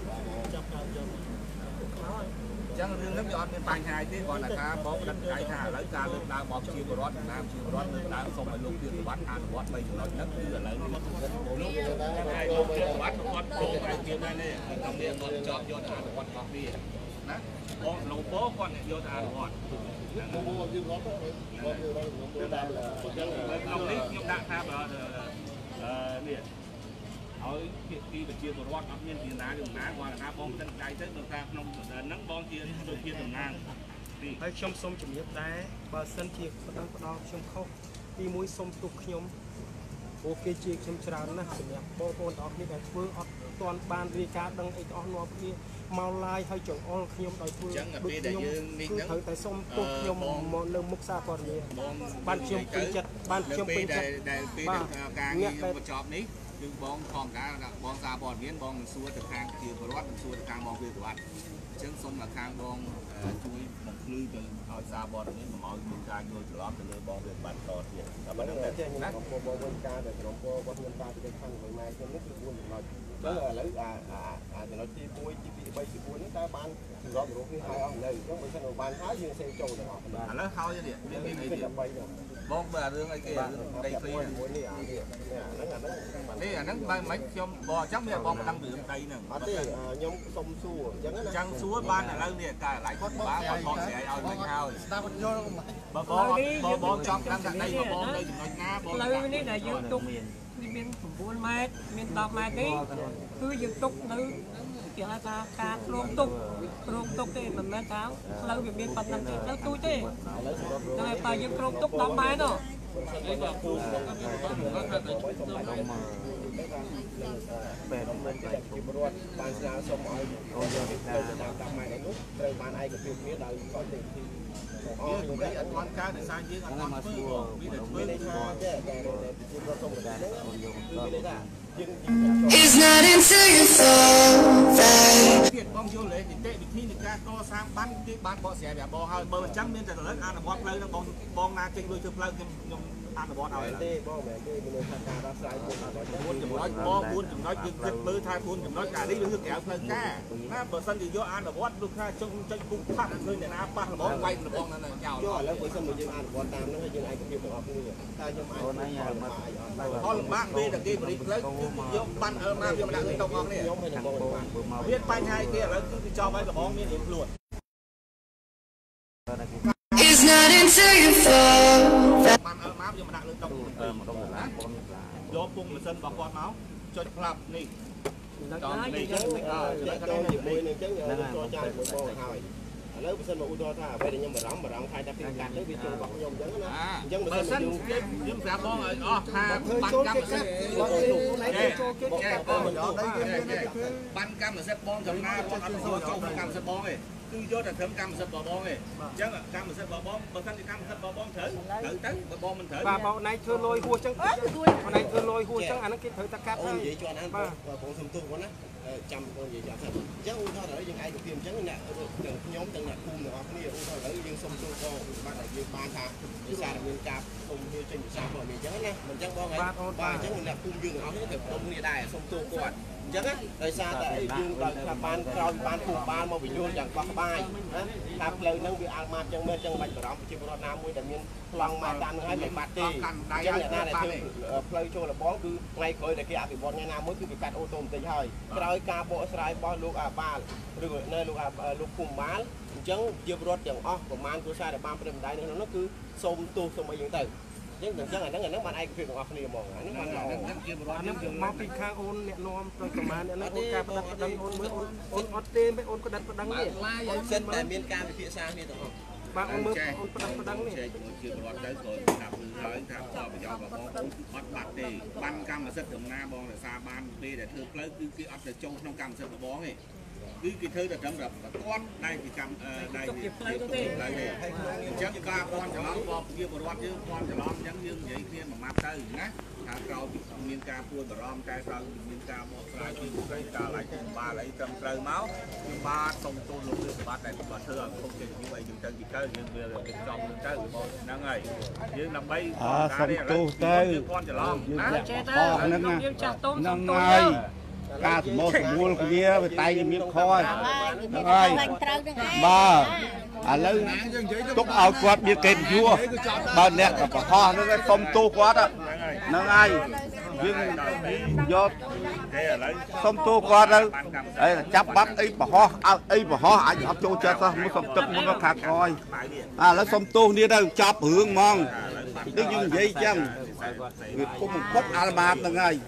Speaker 13: ចឹងរឿងនេះវាអត់មានបញ្ហាទេគ្រាន់តែថាបងដឹងใจថាឥឡូវការលើកឡើងមកជាបរដ្ឋតាមជាបរដ្ឋលើកឡើងសូមឲ្យលោកទានសវត្តអនុវត្ត3ចំណុចហ្នឹងគឺឥឡូវនេះលោកហើយលោកទានសវត្តគាត់ពោលឲ្យជាដែរនេះតែមានគាត់ចប់យកទៅអនុវត្តរបស់វាណាបងលោកពោគាត់យកទៅអនុវត្តមកយើងរត់មកយើងរត់ខ្ញុំដាក់ក្នុងនេះខ្ញុំដាក់ថានេះឲ្យភាគីប្រជាពលរដ្ឋអត់មានពីណារឿងណាគាត់ថាបងដឹងใจទៅនៅថាក្នុងហ្នឹងបងជាដូចជាតំណាង
Speaker 1: ហើយខ្ញុំសូមជំរាបដែរបើសិនជាផ្ដល់ខ្ញុំខុសទីមួយសូមទុកខ្ញុំអូគេជាខ្ញុំច្រើនណាស់សម្រាប់បងប្អូនទាំងអស់គ្នាដែលធ្វើអត់ទាន់បានរាយការណ៍ដឹងអីទាំងអស់នាំគ្នាមកឡាយហើយចង្អុលខ្ញុំដោយធ្វើដូចខ្ញុំត្រូវតែសូមទុកខ្ញុំមកលើមុខសារព័ត៌មានបានខ្ញុំពេញចិត្តបានខ្ញុំពេញចិត្ត
Speaker 13: ដែលពេលការងារខ្ញុំបញ្ចប់នេះគឺបងធម្មតាបងសារព័ត៌មានបងនឹងសួរទៅខាងជាពលរដ្ឋនឹងសួរទៅខាងបងព្រះសវត្តអញ្ចឹងសូមឲ្យខាងបងជួយបំភ្លឺទៅឲ្យសារព័ត៌មានមកឲ្យមានការយល់ច្រឡំទៅលើបងព្រះសវត្តតទៀតតែប៉ុណ្្នឹងតែណា
Speaker 12: បងវិញការដែលក្រុមពលរបស់ខ្ញុំតាពីខាងមួយម៉ែខ្ញុំនេះគឺ4ចំណុចឥឡូវចំណុចទី1ទី2ទី3ទី4នេះតើបានសម្របរូបនេះហើយអស់នៅអញ្ចឹងបើសិនបានហើយយើងសេចូលទាំងអស់
Speaker 13: ឥឡូវហើយនេះមានអីទៀតបងបើរឿងអីគេរឿងដីព្រី
Speaker 12: មួយនេះអានេះ
Speaker 13: អាហ្នឹងបើមិនខ្ញុំបើអញ្ចឹងមានបងមិនដឹងពីរឿងដីហ្នឹង
Speaker 12: អត់ទេខ្ញុំសុំសួរអញ្ចឹងណា
Speaker 13: អញ្ចឹងសួរបានឥឡូវនេះកាលឡៃគាត់បានគាត់បងស្រែកឲ្យមិនហើយ
Speaker 9: ស្ដាប់យល់
Speaker 13: បើបងចង់ដឹងថាដីរបស់បងនៅចំណុចណាបង
Speaker 11: ផ្លូវនេះដែលយើងទុកមាន9ម៉ែត្រមាន10ម៉ែត្រទេគឺយើងទុកនៅគេហៅថាការគ្រោងទុកទេមិនមែនថាផ្លូវវាមានប៉ុណ្ណឹងទេផ្លូវទូចទេតែបើយើងគ្រោងទុក10ម៉ែត្រ
Speaker 12: បែរមិនតែជាពលរដ្ឋបានស្នើសុំឲ្យតាមម៉ែនេះត្រូវបានឯកភាពគ្នាដោយសន្តិភាពអស់យើងអត់បានការដោយសារយើងអត់បានធ្វើមានតែធ្វើនេះថាតែជាប្រសុំបណ្ដាគឺមានន័យថាយើង It's not until you fall back ទៀតបងយល់ទេនីតិវិធីនៃការកសាងបានគេបានបកស្រាយប្រាប់បងហើយបើអញ្ចឹងមានតែរលឹកអនុវត្តផ្លូវនឹងបងណាចេញលុយធ្វើផ្លូវខ្ញុំអនុវត្តឲ្យទេបងមែនទេមានថាការដោះស្រាយ4ចំណុចបង4ចំណុចយើងគិតមើលថា4ចំណុចកាលនេះវាគឺក្រៅផ្លូវការណាបើសិនជាយកអនុវត្តលោកថាចុងចេញពុកផាក់ឃើញអ្នកណាប៉ះល្មមវាយល្មមនៅចោលយកឥឡូវបើសិនមកយើងអនុវត្តតាមនោះហើយយើងឯកភាពទាំងអស់គ្នាតែខ្ញុំអាចផលលំបាកពេលតែគេបរិផ្លូវគឺយកបានអើមកវាមិនដាក់ទៅទាំងអស់គ្នាខ្ញុំមិនបងមានបញ្ហាគេឥឡូវគឺគេចោលឲ្យល្មមមានរៀងខ្លួនIt's not until you fall បានអើមកយកមកដាក់លើតុម្ដងណាយកពុំម៉ាស៊ីនរបស់គាត់មកចុចផ្លាប់នេះដល់នេះជាមួយនឹងអញ្ចឹងចូលចាយមួយបងហើយឥឡូវបើសិនមកឧទាហរណ៍ថាអ្វីដែលខ្ញុំបារម្ភថាតែពីកាត់ទៅវាចូលរបស់ខ្ញុំអញ្ចឹងណាអញ្ចឹងបើសិនយើងប្រាប់បងឲ្យអស់ថាបានកម្មសិទ្ធិបានកម្មសិទ្ធិបងចំណាបងអត់ចូលកម្មសិទ្ធិបងទេគឺយកតែត្រឹមកម្មសិទ្ធិរបស់បងទេអញ្ចឹងកម្មសិទ្ធិរបស់បងបើសិនជាកម្មសិទ្ធិរបស់បងត្រូវទៅបើបងមិនត្រូវបាទបងណៃធ្វើលុយហួសអញ្ចឹងបងណៃធ្វើលុយហួសអញ្ចឹងអាហ្នឹងគេត្រូវតែកាត់ហើយនិយាយជាន់ហ្នឹងបងសុំទោសគាត់ណាចាំបងនិយាយចាំថាអញ្ចឹងឧទាហរណ៍ឥឡូវយើងឯកភាពអញ្ចឹងអ្នកទាំងខ្ញុំទាំងអ្នកភូមិទាំងអស់គ្នាឧទាហរណ៍ឥឡូវយើងសុំទោសបងបាទតែយើងបានថាវិសារមានការសុំវាចេញវិសារព័ត៌មានអញ្ចឹងណាមិនអញ្ចឹងបងហើយបាទអញ្ចឹងអ្នកភូមិយើងទាំងអស់គ្នាទៅខ្ញុំគ្នាដែរសុំទោសគាត់អញ្ចឹងដោយសារតែយើងដល់ថាបានក្រោយបានភូមិបាលមកបញ្យល់យ៉ាងបោះក្បាយណាថាផ្លូវហ្នឹងវាអាល់ម៉ាត់អញ្ចឹងមែនអញ្ចឹងបាច់បារម្ភប្រជាពលរដ្ឋណាមួយដែលមានប្លង់ម៉ាតាមហ្នឹងហើយមិនបាត់ទេអញ្ចឹងអ្នកណាដែលធ្វើផ្លូវចូលលបងគឺថ្ងៃក្រោយដែលគេអភិវឌ្ឍថ្ងៃណាមួយគឺគេកាត់អូតូបន្តិចហើយក្រោយការបកស្រាយរបស់លោកអាបាលឬនៅលោកភូមិបាលអញ្ចឹងជាពលរដ្ឋទាំងអស់ប្រមាណគ្រួសារដែលបានព្រឹត្តិការណ៍នៅក្នុងនោះគឺសូមទោសសូមអីយ៉ាងទៅអញ្ចឹងអាហ្នឹងបានឯកភាពទាំងអស់គ្នាហ្មងអានេះបានល្អជាបរិបទយើងមកពីខាងអូនអ្នកនាំទៅប្រមាណអ្នកហ្នឹងអូនការផ្ដិតផ្ដឹងអូនមើលអូនអត់ទេមិនអូនផ្ដិតផ្ដឹងនេះសិនតែមានការវិភាសាគ្នាទាំងអស់បាទអូនមើលអូនផ្ដិតផ្ដឹងនេះជាមួយជាបរិបទទៅក៏ដាក់លើហើយថាផលប្រយោជន៍របស់បងអត់បាត់ទេបានកម្មសិទ្ធិដំណាបងរក្សាបានពេលដែលធ្វើផ្លូវគឺគេអត់ទៅចូលក្នុងកម្មសិទ្ធិរបស់បងទេគឺគេធ្វើតែត្រឹមតែគាត់ដែលជាកម្មដែលជាផ្លូវទេអញ្ចឹងការព័ន្ធច្រឡំរបស់ជាបរិវត្តយើងព័ន្ធច្រឡំអញ្ចឹងយើងនិយាយគ្នាមួយម៉ាត់ទៅណាថាក្រោយមានការពួយបារម្ភតែក្រោយមានការបកស្រាយពីការឡាយពីបាលអីត្រឹមត្រូវមកគឺបាទសូមទូលលោកលើសម្បត្តិតែគាត់ធ្វើឲ្យគ្រប់ជាយូរអីយើងទៅយើងវាគេចំនឹងទៅហ្នឹងហើយយើងដើម្បីសុំទោសទៅព័ន្ធច្រឡំណាចេះទៅយើងចាស់ទុំហ្នឹងហើយការសមោលសមូលគ្នាវាតែមានខហ្នឹងហើយបាទឥឡូវទុកឲ្យគាត់មានកិត្តិយសបើអ្នកបរោះហ្នឹងសុំទោសគាត់ហ្នឹងហើយយើងយកសុំទោសគាត់ទៅហើយចាប់បាត់អីបរោះអីបរោះអាចអត់ចូលចិត្តសោះមកសុំទឹកមុនខាត់ក្រោយឥឡូវសុំទោសនេះទៅចាប់រឿងហ្មងដូចយើងនិយាយអញ្ចឹងវាពុំបំផុតអាល់ម៉ាតហ្នឹងហើយ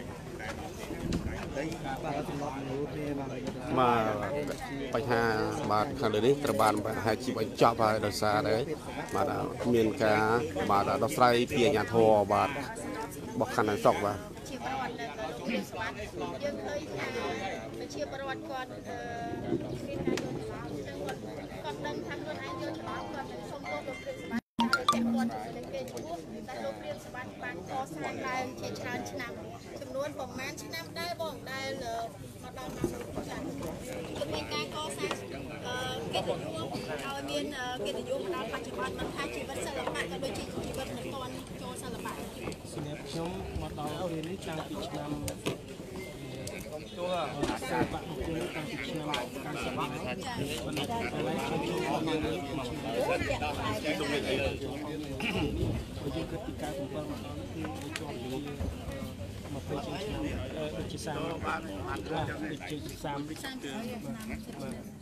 Speaker 12: បាទបញ្ហាបាទខាងលើនេះត្រូវបានបង្ហាញជីវបញ្ចប់ហើយដោយសារតែបាទមានការបាទដោះស្រាយពីអាជ្ញាធរបាទរបស់ខណ្ឌស្រុកបាទជាប្រវត្តិនៅស្វាតយើងឃើញថាប្រជាពលរដ្ឋគាត់មានការយល់ច្រឡំចឹងគាត់ដឹងថាខ្លួនឯងយល់ច្រឡំគាត់សុំទោសលោកព្រាបសម្បត្តិតែពាក់ព័ន្ធទៅនឹងគេឈ្មោះតែលោកព្រាបសម្បត្តិបានកសាងឡើងជាច្រើនឆ្នាំចំនួនប្រមាណឆ្នាំដែរបងដែលមកដល់ឆ្នាំចា៎គឺមានការកសាងកិត្តិយសឲ្យមានកិត្តិយសមកដល់បច្ចុប្បន្នមិនថាជីវិតសិល្បៈក៏ដូចជាជីវិតមិនទាន់ចូលសិល្បៈសម្រាប់ខ្ញុំមកដល់រៀននេះតាំងពីឆ្នាំចូលសិល្បៈជាតាំងពីឆ្នាំ90ប៉ុន្តែយើងគិតពីការកំពើមកដល់គឺជាប់ពីមកពេលឆ្នាំដូចជា30បាទដូចជា30បាទ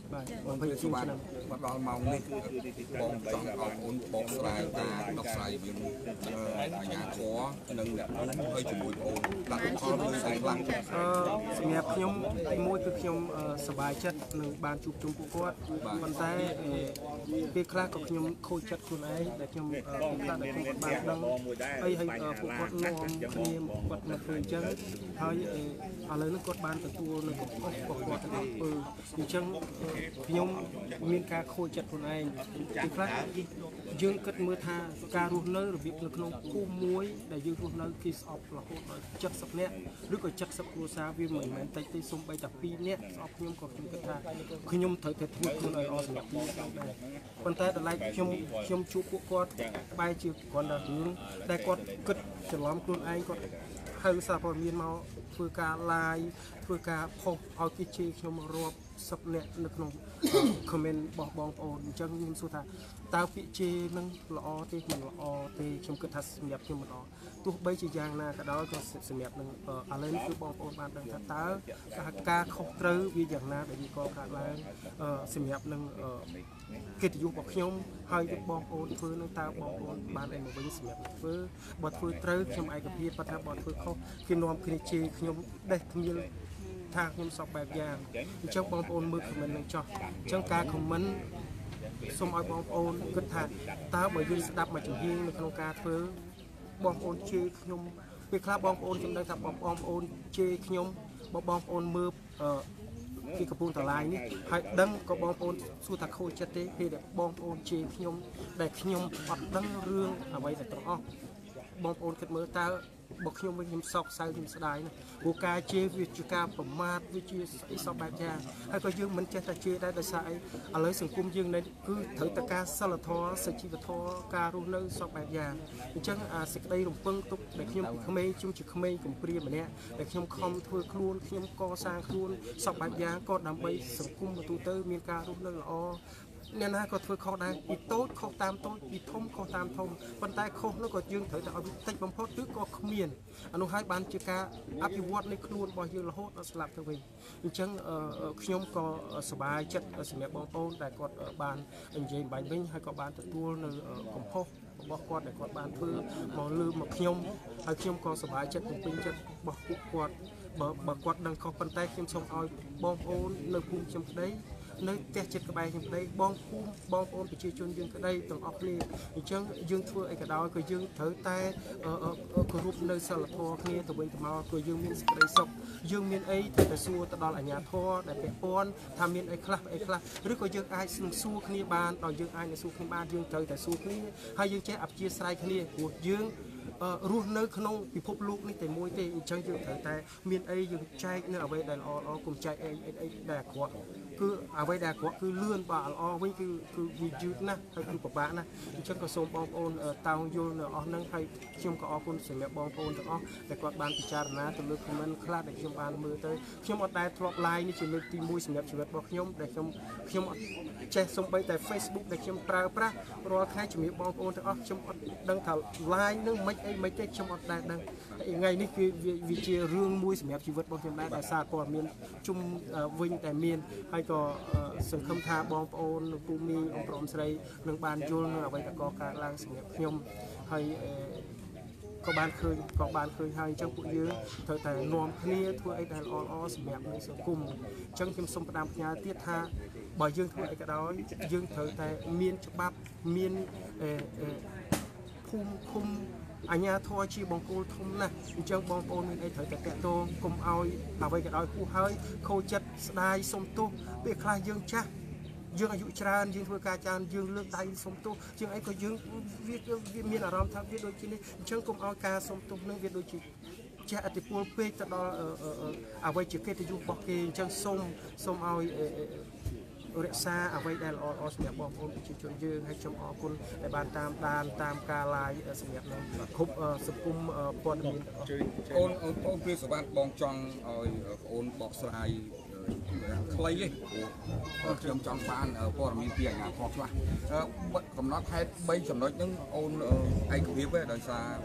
Speaker 2: បងភ័យសុវត្ថិមកដល់ម៉ោងនេះបងចង់ឲ្យអូនបកស្រាយការដោះស្រាយវាអាជ្ញាធរនិងអ្នកហើយជាមួយអូនដាក់ផលលើស្អីខ្លះ
Speaker 1: សម្រាប់ខ្ញុំមួយគឺខ្ញុំសប្បាយចិត្តនឹងបានជួបជុំពួកគាត់ប៉ុន្តែពេលខ្លះក៏ខ្ញុំខូចចិត្តខ្លួនឯងដែលខ្ញុំពេលខ្លះដែលខ្ញុំបានដឹងហើយពួកគាត់នាំគ្នាគាត់មកធ្វើអញ្ចឹងហើយឥឡូវនេះគាត់បានទទួលនៅកំហុសរបស់គាត់ទាំងអស់ធ្វើអញ្ចឹងខ្ញុំមានការខូចចិត្តខ្លួនឯងពេលខ្លះយើងគិតមើលថាការរស់នៅរបៀបនៅក្នុងភូមិមួយដែលយើងរស់នៅគេស្អប់រហូតដល់70នាក់ឬក៏70គ្រួសារវាមិនមែនតិចទេសូម្បីតែ2នាក់ស្អប់ខ្ញុំក៏ខ្ញុំគិតថាខ្ញុំត្រូវតែធ្វើខ្លួនឲ្យល្អសម្រាប់ពួកគាត់ដែរប៉ុន្តែដល់ឡែកខ្ញុំជួបពួកគាត់បែរជាគ្រាន់តែរឿងតែគាត់គិតច្រឡំខ្លួនឯងគាត់ហៅសារព័ត៌មានមកធ្វើការ live ធ្វើការផុសឲ្យគេជេរខ្ញុំរាប់10នាក់នៅក្នុង comment របស់បងប្អូនអញ្ចឹងខ្ញុំសួរថាតើពាក្យជេរនឹងល្អទេមិនល្អទេខ្ញុំគិតថាសម្រាប់ខ្ញុំមិនល្អទោះបីជាយ៉ាងណាក៏ដោយក៏សម្រាប់នឹងឥឡូវនេះគឺបងប្អូនបានដឹងថាតើការខុសត្រូវវាយ៉ាងណាដែលវាកកើតឡើងសម្រាប់នឹងកិត្តិយសរបស់ខ្ញុំហើយបងប្អូនធ្វើនឹងតើបងប្អូនបានអីមកវិញសម្រាប់ធ្វើបើធ្វើត្រូវខ្ញុំឯកភាពប៉ុន្តែបើធ្វើខុសគេនាំគ្នាជេរខ្ញុំដេះគ្មានថាខ្ញុំសពបែបយ៉ាងអញ្ចឹងបងប្អូនមើល comment នឹងចោះអញ្ចឹងការ comment សូមឲ្យបងប្អូនគិតថាតើបើយើងស្ដាប់មកចំហៀងនៅក្នុងការធ្វើបងប្អូនជេរខ្ញុំពេលខ្លះបងប្អូនខ្ញុំដឹងថាបងប្អូនជេរខ្ញុំបងប្អូនមើលគេកំពុងតឡាយនេះហើយដឹងក៏បងប្អូនសួរថាខូចចិត្តទេពេលដែលបងប្អូនជេរខ្ញុំដែលខ្ញុំអត់ដឹងរឿងអ្វីទាំងអស់បងប្អូនគិតមើលតើបើខ្ញុំវិញខ្ញុំសោកសៅខ្ញុំស្ដាយណាស់ព្រោះការជេរវាជាការប្រមាថវាជាអីសពបែបយ៉ាងហើយក៏យើងមិនចេះតែជេរដែរដោយសារអីឥឡូវសង្គមយើងនៅគឺត្រូវតែការសិលធម៌សុជីវធម៌ការរស់នៅសពបែបយ៉ាងអញ្ចឹងសេចក្តីរំពឹងទុកដែលខ្ញុំពីក្មេងជុំជាក្មេងកំព្រាម្នាក់ដែលខ្ញុំខំធ្វើខ្លួនខ្ញុំកសាងខ្លួនសពបែបយ៉ាងក៏ដើម្បីសង្គមទូទៅមានការរស់នៅល្អអ្នកណាក៏ធ្វើខុសដែរពីតូចខុសតាមតូចពីធំខុសតាមធំប៉ុន្តែខុសនោះក៏យើងត្រូវតែឲ្យតិចបំផុតឬក៏គ្មានអានោះហើយបានជាការអភិវឌ្ឍនៃខ្លួនរបស់យើងរហូតដល់ស្លាប់ទៅវិញអញ្ចឹងខ្ញុំក៏សប្បាយចិត្តសម្រាប់បងប្អូនដែលគាត់បាននិយាយបាញ់វិញហើយក៏បានទទួលនៅកំហុសរបស់គាត់ដែលគាត់បានធ្វើមកលើមកខ្ញុំហើយខ្ញុំក៏សប្បាយចិត្តពេញចិត្តរបស់ពួកគាត់បើគាត់ដឹងខុសប៉ុន្តែខ្ញុំសូមឲ្យបងប្អូននៅភូមិខ្ញុំក្តីនៅផ្ទះចិត្តក្បែរខ្ញុំក្តីបងភូមិបងប្អូនប្រជាជនយើងក្តីទាំងអស់គ្នាអញ្ចឹងយើងធ្វើអីក៏ដោយក៏យើងត្រូវតែគោរពនៅសិលធម៌គ្នាទៅវិញទៅមកគឺយើងមានសេចក្តីសុខយើងមានអីត្រូវតែសួរទៅដល់អាជ្ញាធរដែលពាក់ព័ន្ធថាមានអីខ្លះឬក៏យើងអាចនឹងសួរគ្នាបានដល់យើងអាចនឹងសួរគ្នាបានយើងត្រូវតែសួរគ្នាហើយយើងចេះអព្យាស្រ័យគ្នាព្រោះយើងរស់នៅក្នុងពិភពលោកនេះតែមួយទេអញ្ចឹងយើងត្រូវតែមានអីយើងចែកនៅអ្វីដែលល្អកុំចែកអីដែលអាក្រក់គឺអ្វីដែលអាក្រក់គឺលឿនបើល្អវិញគឺវាយឺតណាស់ហើយគឺពិបាកណាស់អញ្ចឹងក៏សូមបងប្អូនតោងយល់នៅអស់ហ្នឹងហើយខ្ញុំក៏អរគុណសម្រាប់បងប្អូនទាំងអស់ដែលគាត់បានពិចារណាទៅលើ comment ខ្លះដែលខ្ញុំបានមើលទៅខ្ញុំអត់ដែលធ្លាប់ live នេះជាលើកទី1សម្រាប់ជីវិតរបស់ខ្ញុំដែលខ្ញុំអត់ចេះសំបីតែ Facebook ដែលខ្ញុំប្រើប្រាស់រាល់ថ្ងៃជំរាបបងប្អូនទាំងអស់ខ្ញុំអត់ដឹងថា live នឹងមិនទេខ្ញុំអត់ដែលដឹងតែថ្ងៃនេះគឺវាជារឿងមួយសម្រាប់ជីវិតរបស់ខ្ញុំដែរដោយសារព័ត៌មានជុំវិញតែមានហើយក៏សង្ឃឹមថាបងប្អូនលោកពូមីអ៊ំប្រុសស្រីនឹងបានយល់នៅអ្វីដែលកកើតឡើងសម្រាប់ខ្ញុំហើយក៏បានឃើញហើយអញ្ចឹងពួកយើងត្រូវតែនាំគ្នាធ្វើអីដែលល្អសម្រាប់សង្គមអញ្ចឹងខ្ញុំសូមផ្ដាំផ្ញើទៀតថាបើយើងធ្វើអីក៏ដោយយើងត្រូវតែមានច្បាប់មានភូមិឃុំអាជ្ញាធរជាបង្គោលធំណាស់អញ្ចឹងបងប្អូនមានអីត្រូវតែតាក់ទងកុំឲ្យអ្វីក៏ដោយពោះហើយខូចចិត្តស្ដាយសុំទោសពេលខ្លះយើងចាស់យើងអាយុច្រើនយើងធ្វើការច្រើនយើងលើកដៃសុំទោសជាងអីក៏យើងវាមានអារម្មណ៍ថាវាដូចជានេះអញ្ចឹងកុំឲ្យការសុំទោសនឹងវាដូចជាចេះអតិពលពេកទៅដល់អ្វីជាកិត្តិយសរបស់គេអញ្ចឹងសូមឲ្យរក្សាអ្វីដែលល្អសម្រាប់បងប្អូនប្រជាជនយើងហើយខ្ញុំអរគុណដែលបានតាមការ live សម្រាប់នឹងគ្រប់សង្គមព័ត៌មាន
Speaker 2: អូនពីសវត្ថបងចង់ឲ្យអូនបកស្រាយខ្លីទេព្រោះខ្ញុំចង់បានព័ត៌មានពីអាជ្ញាធរខ្លះកំណត់ហេតុ3ចំណុចហ្នឹងអូនឯកភាពទេដោយសារ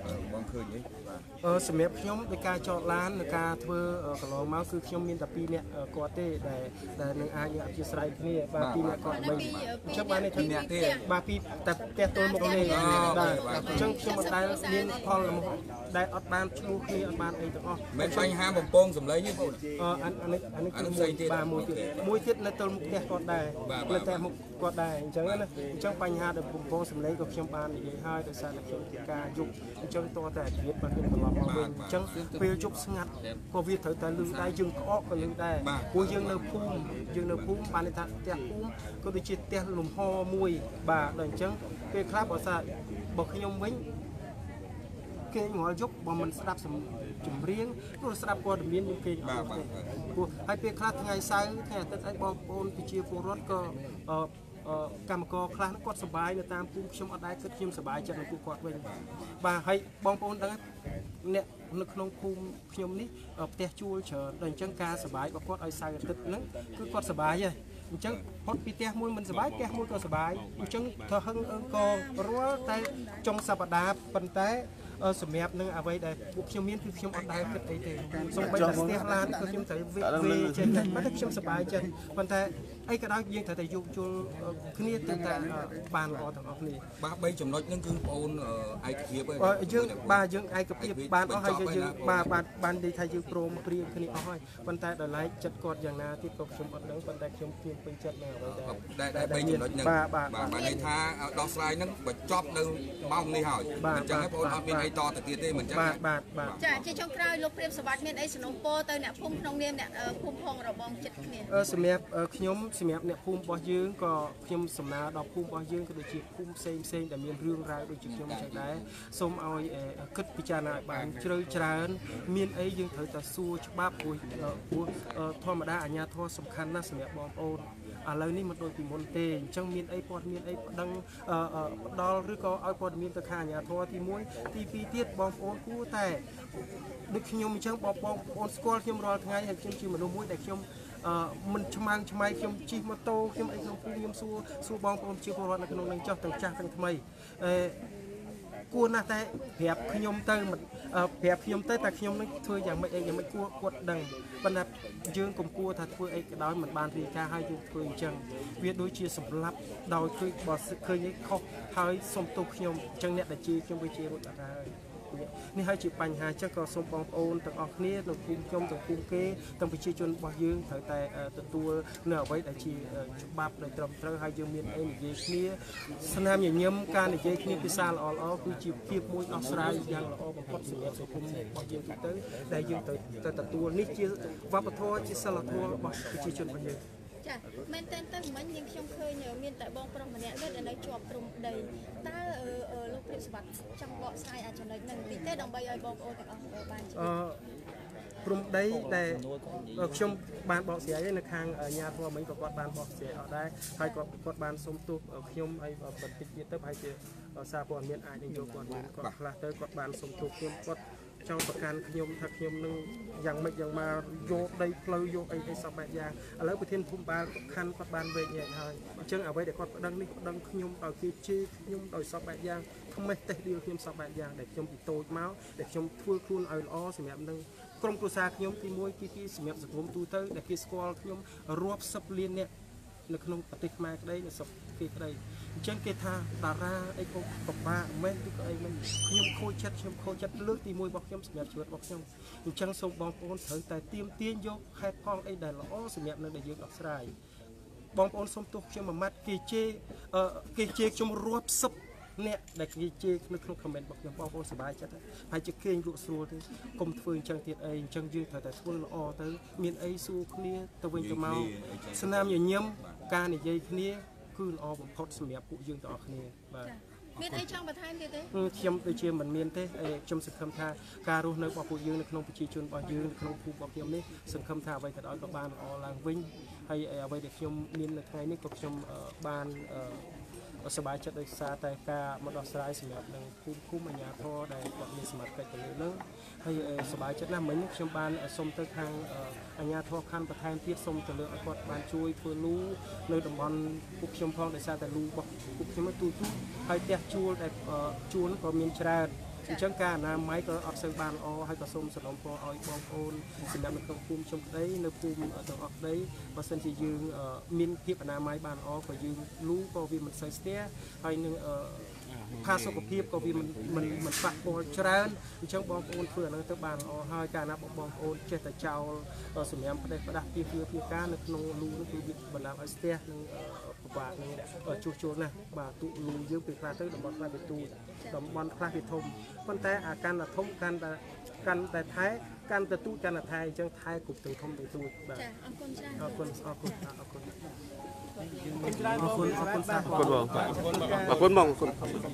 Speaker 2: បងឃើញអី
Speaker 1: សម្រាប់ខ្ញុំដោយការចតឡាននិងការធ្វើកន្លងមកគឺខ្ញុំមានតែ2នាក់គាត់ទេដែលនឹងអាចអធិស្ឋានគ្នាបាទ2នាក់គាត់3អញ្ចឹងបាននេះ2នាក់ទេបាទពីតែផ្ទះទល់មុខនេះបាទអញ្ចឹងខ្ញុំអត់ដែលមានផលដែលអត់បានឆ្លោះគ្នាអត់បានអីទាំងអស់
Speaker 2: មិនបញ្ហាបំពងសម្លេងទេបង
Speaker 1: អានេះផ្សេងទៀតបាទមួយទៀតនៅទល់មុខផ្ទះគាត់ដែរនៅតែមុខគាត់ដែរអញ្ចឹងណាអញ្ចឹងបញ្ហាដែលបំពងសម្លេងក៏ខ្ញុំបាននិយាយហើយដោយសារតែខ្ញុំជាការយប់អញ្ចឹងតើតែអាជីពរបស់ខ្ញុំត្រឡប់មកវិញអញ្ចឹងពេលយប់ស្ងាត់ក៏វាត្រូវតែលឺដែរយើងក្អកក៏លឺដែរព្រោះយើងនៅភូមិបានថាផ្ទះភូមិក៏ដូចជាផ្ទះលំហមួយបាទដល់អញ្ចឹងពេលខ្លះបើថាបើខ្ញុំវិញគេងល់យប់បើមិនស្ដាប់ចម្រៀងព្រោះស្ដាប់ព័ត៌មានយើងគេព្រោះហើយពេលខ្លះថ្ងៃសៅរ៍ថ្ងៃអាទិត្យអីបងប្អូនប្រជាពលរដ្ឋក៏កម្មករខ្លះគាត់សប្បាយនៅតាមភូមិខ្ញុំអត់ដែរគិតខ្ញុំសប្បាយចិត្តនឹងពួកគាត់វិញបាទហើយបងប្អូនដឹងអ្នកនៅក្នុងភូមិខ្ញុំនេះផ្ទះជួលច្រើនដល់អញ្ចឹងការសប្បាយរបស់គាត់ឲ្យសៅរ៍អាទិត្យហ្នឹងគឺគាត់សប្បាយហើយអញ្ចឹងផុតពីផ្ទះមួយមិនសប្បាយផ្ទះមួយក៏សប្បាយអញ្ចឹងធ្វើហឹងអើងករាល់តែចុងសប្តាហ៍ប៉ុន្តែសម្រាប់នឹងអ្វីដែលពួកខ្ញុំមានគឺខ្ញុំអត់ដែលគិតអីទេសូម្បីតែស្ទះឡានគឺខ្ញុំត្រូវវាចេះតែប៉ុន្តែខ្ញុំសប្បាយចិត្តប៉ុន្តែអីក៏ដោយយើងត្រូវតែយកជុលគ្នាទៅតែបានល្អទាំងអស់គ្នា
Speaker 2: បាទ3ចំណុចហ្នឹងគឺបងប្អូនឯកភាពហើយ
Speaker 1: យើងបាទយើងឯកភាពបានអស់ហើយយើងបាននិយាយថាយើងព្រមព្រៀងគ្នាអស់ហើយប៉ុន្តែដល់ឡែកចិត្តគាត់យ៉ាងណាទៀតក៏ខ្ញុំអត់ដឹងប៉ុន្តែខ្ញុំពេញចិត្តនឹងអ្វី
Speaker 2: ដែល3ចំណុចហ្នឹងបាទបានន័យថាដោះស្រាយហ្នឹងបញ្ចប់នៅម៉ោងនេះហើយអញ្ចឹងបងប្អូនអត់មានអីតទៅទៀតទេមិនអញ្ចឹង
Speaker 1: បាទ
Speaker 3: ចាជាចុងក្រោយលោកព្រាបសវត្ថមានអីសំណូមពរទៅអ្នកភូមិក្នុងនាមអ្នកភូមិផងរបងចិត្តគ្នា
Speaker 1: សម្រាប់ខ្ញុំសម្រាប់អ្នកភូមិរបស់យើងក៏ខ្ញុំសំណើដល់ភូមិរបស់យើងក៏ដូចជាភូមិផ្សេងដែលមានរឿងរ៉ាវដូចជាខ្ញុំចឹងដែរសូមឲ្យគិតពិចារណាឲ្យបានជ្រៅច្រើនមានអីយើងត្រូវតែសួរច្បាប់ព្រោះធម្មតាអាជ្ញាធរសំខាន់ណាស់សម្រាប់បងប្អូនឥឡូវនេះមិនដូចពីមុនទេអញ្ចឹងមានអីព័ត៌មានអីប្តឹងផ្ដល់ឬក៏ឲ្យព័ត៌មានទៅខាងអាជ្ញាធរទី1ទី2ទៀតបងប្អូនគួរតែដូចខ្ញុំអញ្ចឹងបងប្អូនស្គាល់ខ្ញុំរាល់ថ្ងៃហើយខ្ញុំជាមនុស្សមួយដែលខ្ញុំមិនឆ្មាំងឆ្មៃខ្ញុំជិះម៉ូតូខ្ញុំអីក្នុងភូមិខ្ញុំសួរបងប្អូនជាពលរដ្ឋនៅក្នុងនឹងចុះទាំងចាស់ទាំងថ្មីគួរណាស់តែប្រាប់ខ្ញុំទៅតែខ្ញុំនឹងធ្វើយ៉ាងម៉េចគួរគាត់ដឹងប៉ុន្តែយើងកុំគួរថាធ្វើអីក៏ដោយមិនបានរីកាឲ្យយើងធ្វើអញ្ចឹងវាដូចជាសម្លាប់ដោយគឺបើឃើញខុសហើយសុំទោសខ្ញុំអញ្ចឹងអ្នកដែលជាខ្ញុំវាជារួចអត់ហើយនេះហើយជាបញ្ហាចឹងក៏សូមបងប្អូនទាំងអស់គ្នានៅភូមិខ្ញុំទាំងភូមិគេទាំងប្រជាជនរបស់យើងត្រូវតែទទួលនៅអ្វីដែលជាច្បាប់ដែលត្រឹមត្រូវហើយយើងមានអីនិយាយគ្នាស្នាមញញឹមការនិយាយគ្នាភាសាល្អគឺជាភាពមួយដោះស្រាយយ៉ាងល្អបំផុតសម្រាប់សង្គមរបស់យើងទៅដែលយើងទៅទទួលនេះជាវប្បធម៌ជាសិលធម៌របស់ប្រជាជនរបស់យើង
Speaker 3: ចាមែនតើមិញយើងខ្ញុំឃើញមានតែបងប្រុសម្នាក់ទៀតដែលនៅជាប់ព្រំដីតើលោកព្រាបសវត្ថចង់បកស្រាយអាចចំណុចហ្នឹងបន្តិចទេដើម្បីឲ្យបងប្អូនទាំងអស់បាន
Speaker 1: ព្រំដីដែលខ្ញុំបានបកស្រាយនៅខាងអាជ្ញាធរមិញក៏គាត់បានបកស្រាយអត់ដែរហើយគាត់បានសុំទោសខ្ញុំឲ្យបន្តិចទៀតទៅប្រហែលជាសារព័ត៌មានអាចនឹងយកគាត់ខ្លះទៅគាត់បានសុំទោសខ្ញុំគាត់ចង់ប្រកាន់ខ្ញុំថាខ្ញុំនឹងយ៉ាងម៉េចយ៉ាងមកយកដីផ្លូវយកអីសពបែបយ៉ាងឥឡូវប្រធានភូមិបាលខាន់គាត់បានវែកញែកហើយអញ្ចឹងអ្វីដែលគាត់ប្តឹងនេះប្តឹងខ្ញុំដោយគេជេរខ្ញុំដោយសពបែបយ៉ាងថ្មេះតេះដៀលខ្ញុំសពបែបយ៉ាងដែលខ្ញុំពីតូចមកដែលខ្ញុំធ្វើខ្លួនឲ្យល្អសម្រាប់នឹងក្រុមគ្រួសារខ្ញុំទី1ទី2សម្រាប់សង្គមទូទៅដែលគេស្គាល់ខ្ញុំរាប់សិបលានអ្នកនៅក្នុងប្រទេសខ្មែរក្តីនៅស្រុកគេក្តីអញ្ចឹងគេថាតារាអីក៏ពិបាកមែនឬក៏អីមិនខ្ញុំខូចចិត្តលើកទី1របស់ខ្ញុំសម្រាប់ជីវិតរបស់ខ្ញុំអញ្ចឹងសូមបងប្អូនត្រូវតែទាញយកហេតុផលអីដែលល្អសម្រាប់នៅដែលយើងដោះស្រាយបងប្អូនសូមទោសខ្ញុំមួយម៉ាត់គេជេរខ្ញុំរាប់សិបអ្នកដែលគេជេរនៅក្នុង comment របស់ខ្ញុំបងប្អូនសប្បាយចិត្តហើយជាគេងលក់ស្រួលទេកុំធ្វើអញ្ចឹងទៀតអីអញ្ចឹងយើងត្រូវតែធ្វើល្អទៅមានអីសួរគ្នាទៅវិញទៅមកស្នាមញញឹមការនិយាយគ្នាគឺល្អបំផុតសម្រាប់ពួកយើងទាំងអស់គ្នាបាទ
Speaker 3: មានអីចង់បន្ថែមទៀតទេ
Speaker 1: ខ្ញុំដូចជាមិនមានទេខ្ញុំសង្ឃឹមថាការរស់នៅរបស់ពួកយើងនៅក្នុងប្រជាជនរបស់យើងនៅក្នុងភូមិរបស់ខ្ញុំនេះសង្ឃឹមថាអ្វីក៏ដោយក៏បានល្អឡើងវិញហើយអ្វីដែលខ្ញុំមាននៅថ្ងៃនេះក៏ខ្ញុំបានសប្បាយចិត្តដោយសារតែការមកដោះស្រាយសម្រាប់នឹងភូមិអាជ្ញាធរដែលគាត់មានសមត្ថកិច្ចទៅលើនោះហើយសប្បាយចិត្តណាស់មិញខ្ញុំបានសុំទៅខាងអាជ្ញាធរខណ្ឌបន្ថែមទៀតសុំទៅលើឲ្យគាត់បានជួយធ្វើលូនៅតំបន់ពួកខ្ញុំផងដោយសារតែលូរបស់ពួកខ្ញុំទូហើយផ្ទះជួលដែលជួលក៏មានច្រើនចឹងការណាម៉ៃក៏អត់សូវបានល្អហើយក៏សូមសំណូមពរឲ្យបងប្អូនសម្រាប់នៅក្នុងភូមិខ្ញុំក្តីនៅភូមិទាំងអស់ក្តីបើសិនជាយើងមានភាពអនាម័យបានល្អក៏យើងលូក៏វាមិនសូវស្ទះហើយនឹងផាសុខភាពក៏វាមិនប៉ះពាល់ច្រើនអញ្ចឹងបងប្អូនធ្វើអាហ្នឹងទៅបានល្អហើយការណាបងប្អូនចេះតែចោលសម្រាប់ផ្ដេសផ្ដាស់ពីការនៅក្នុងលូនោះគឺវាបណ្ដាលឲ្យស្ទះនឹងពិបាកនឹងជួសជុលណាស់បាទទូលូយើងពេលខ្លះទៅតំបន់ខ្លះវាទូតំបន់ខ្លះវាធំប៉ុន្តែអាកាន់តែធំកាន់តែថែកាន់តែទូកាន់តែថែអញ្ចឹងថែគ្រប់ទាំងធំទាំងទូបាទចាអរគុណច្រើនអរគុណអរគុណអរគុណអរគុណអរគុណសាអរគុណបងអរគុណបងអរគុណ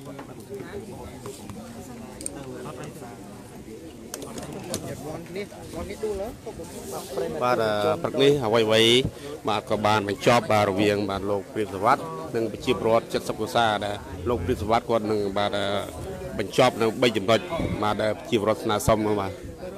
Speaker 4: បាទព្រឹកនេះអ្វីៗបាទក៏បានបញ្ចប់បាទរវាងបាទលោកព្រាបសវត្ថនិងប្រជាពលរដ្ឋ70គ្រួសារដែលលោកព្រាបសវត្ថគាត់នឹងបាទបញ្ចប់នៅ3ចំណុចបាទដែលប្រជាពលរដ្ឋស្នើសុំបាទ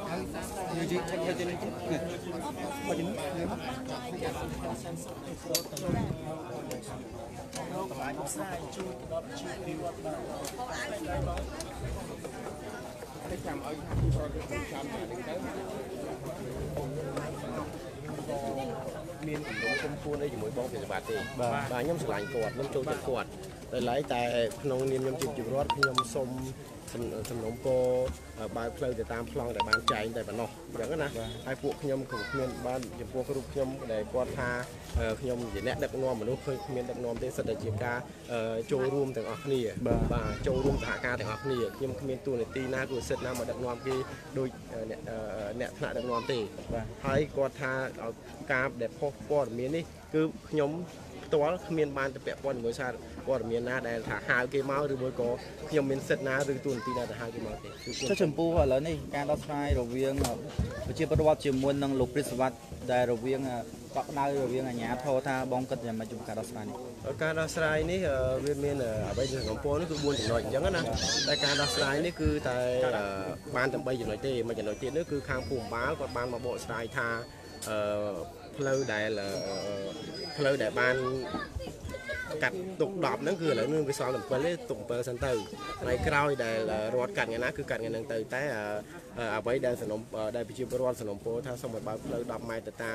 Speaker 12: មានគំនិតគុំគួនអីជាមួយបងពិសេសទេបាទខ្ញុំឆ្លាញ់គាត់ខ្ញុំចូលចិត្តគាត់តែឡើយតែក្នុងនាមខ្ញុំជាជីវរដ្ឋខ្ញុំសូមសំណូមពរបើផ្លូវទៅតាមប្លង់ដែលបានចែងតែប៉ុណ្ណោះអញ្ចឹងណាហើយពួកខ្ញុំក៏គ្មានបានចំពោះរូបខ្ញុំដែលគាត់ថាខ្ញុំជាអ្នកដឹកនាំមនុស្សឃើញគ្មានដឹកនាំទេសិតតែជាការចូលរួមទាំងអស់គ្នាបាទចូលរួមសហការទាំងអស់គ្នាខ្ញុំគ្មានទួនាទីណាគឺសិទ្ធិណាមកដឹកនាំគេដោយអ្នកថ្នាក់ដឹកនាំទេហើយគាត់ថាការដែលផុសព័ត៌មាននេះគឺខ្ញុំផ្ទាល់គ្មានបានទៅពាក់ព័ន្ធជាមួយសារព័ត៌មានណាដែលថាហៅគេមកឬមួយក៏ខ្ញុំមានសិទ្ធិណាឬទួនាទីណាទៅហៅគេមកទេ
Speaker 9: ចុះចំពោះឥឡូវនេះការដោះស្រាយរវាងប្រជាពលរដ្ឋជាមួយនឹងលោកព្រាបសវត្ថដែលរវាងកក់ដៅរវាងអាជ្ញាធរថាបងគិតយ៉ាងម៉េចចំពោះការដោះស្រាយនេះ
Speaker 12: ការដោះស្រាយនេះវាមានអ្វីដែលសំពរនេះគឺ4ចំណុចអញ្ចឹងណាតែការដោះស្រាយនេះគឺតែបានតែ3ចំណុចទេមួយចំណុចទៀតនោះគឺខាងភូមិបាលគាត់បានមកបកស្រាយថាផ្លូវដែលបានកាត់ទុក10ហ្នឹងគឺឥឡូវនឹងវាសល់7ទេទុក7សិនទៅហើយក្រោយដែលរត់កាត់ថ្ងៃណាគឺកាត់ថ្ងៃហ្នឹងទៅតែអ្វីដែលដែលប្រជាពលរដ្ឋសំណុំពរថាសូមឲ្យបើកផ្លូវ10ម៉ែត្រទៅ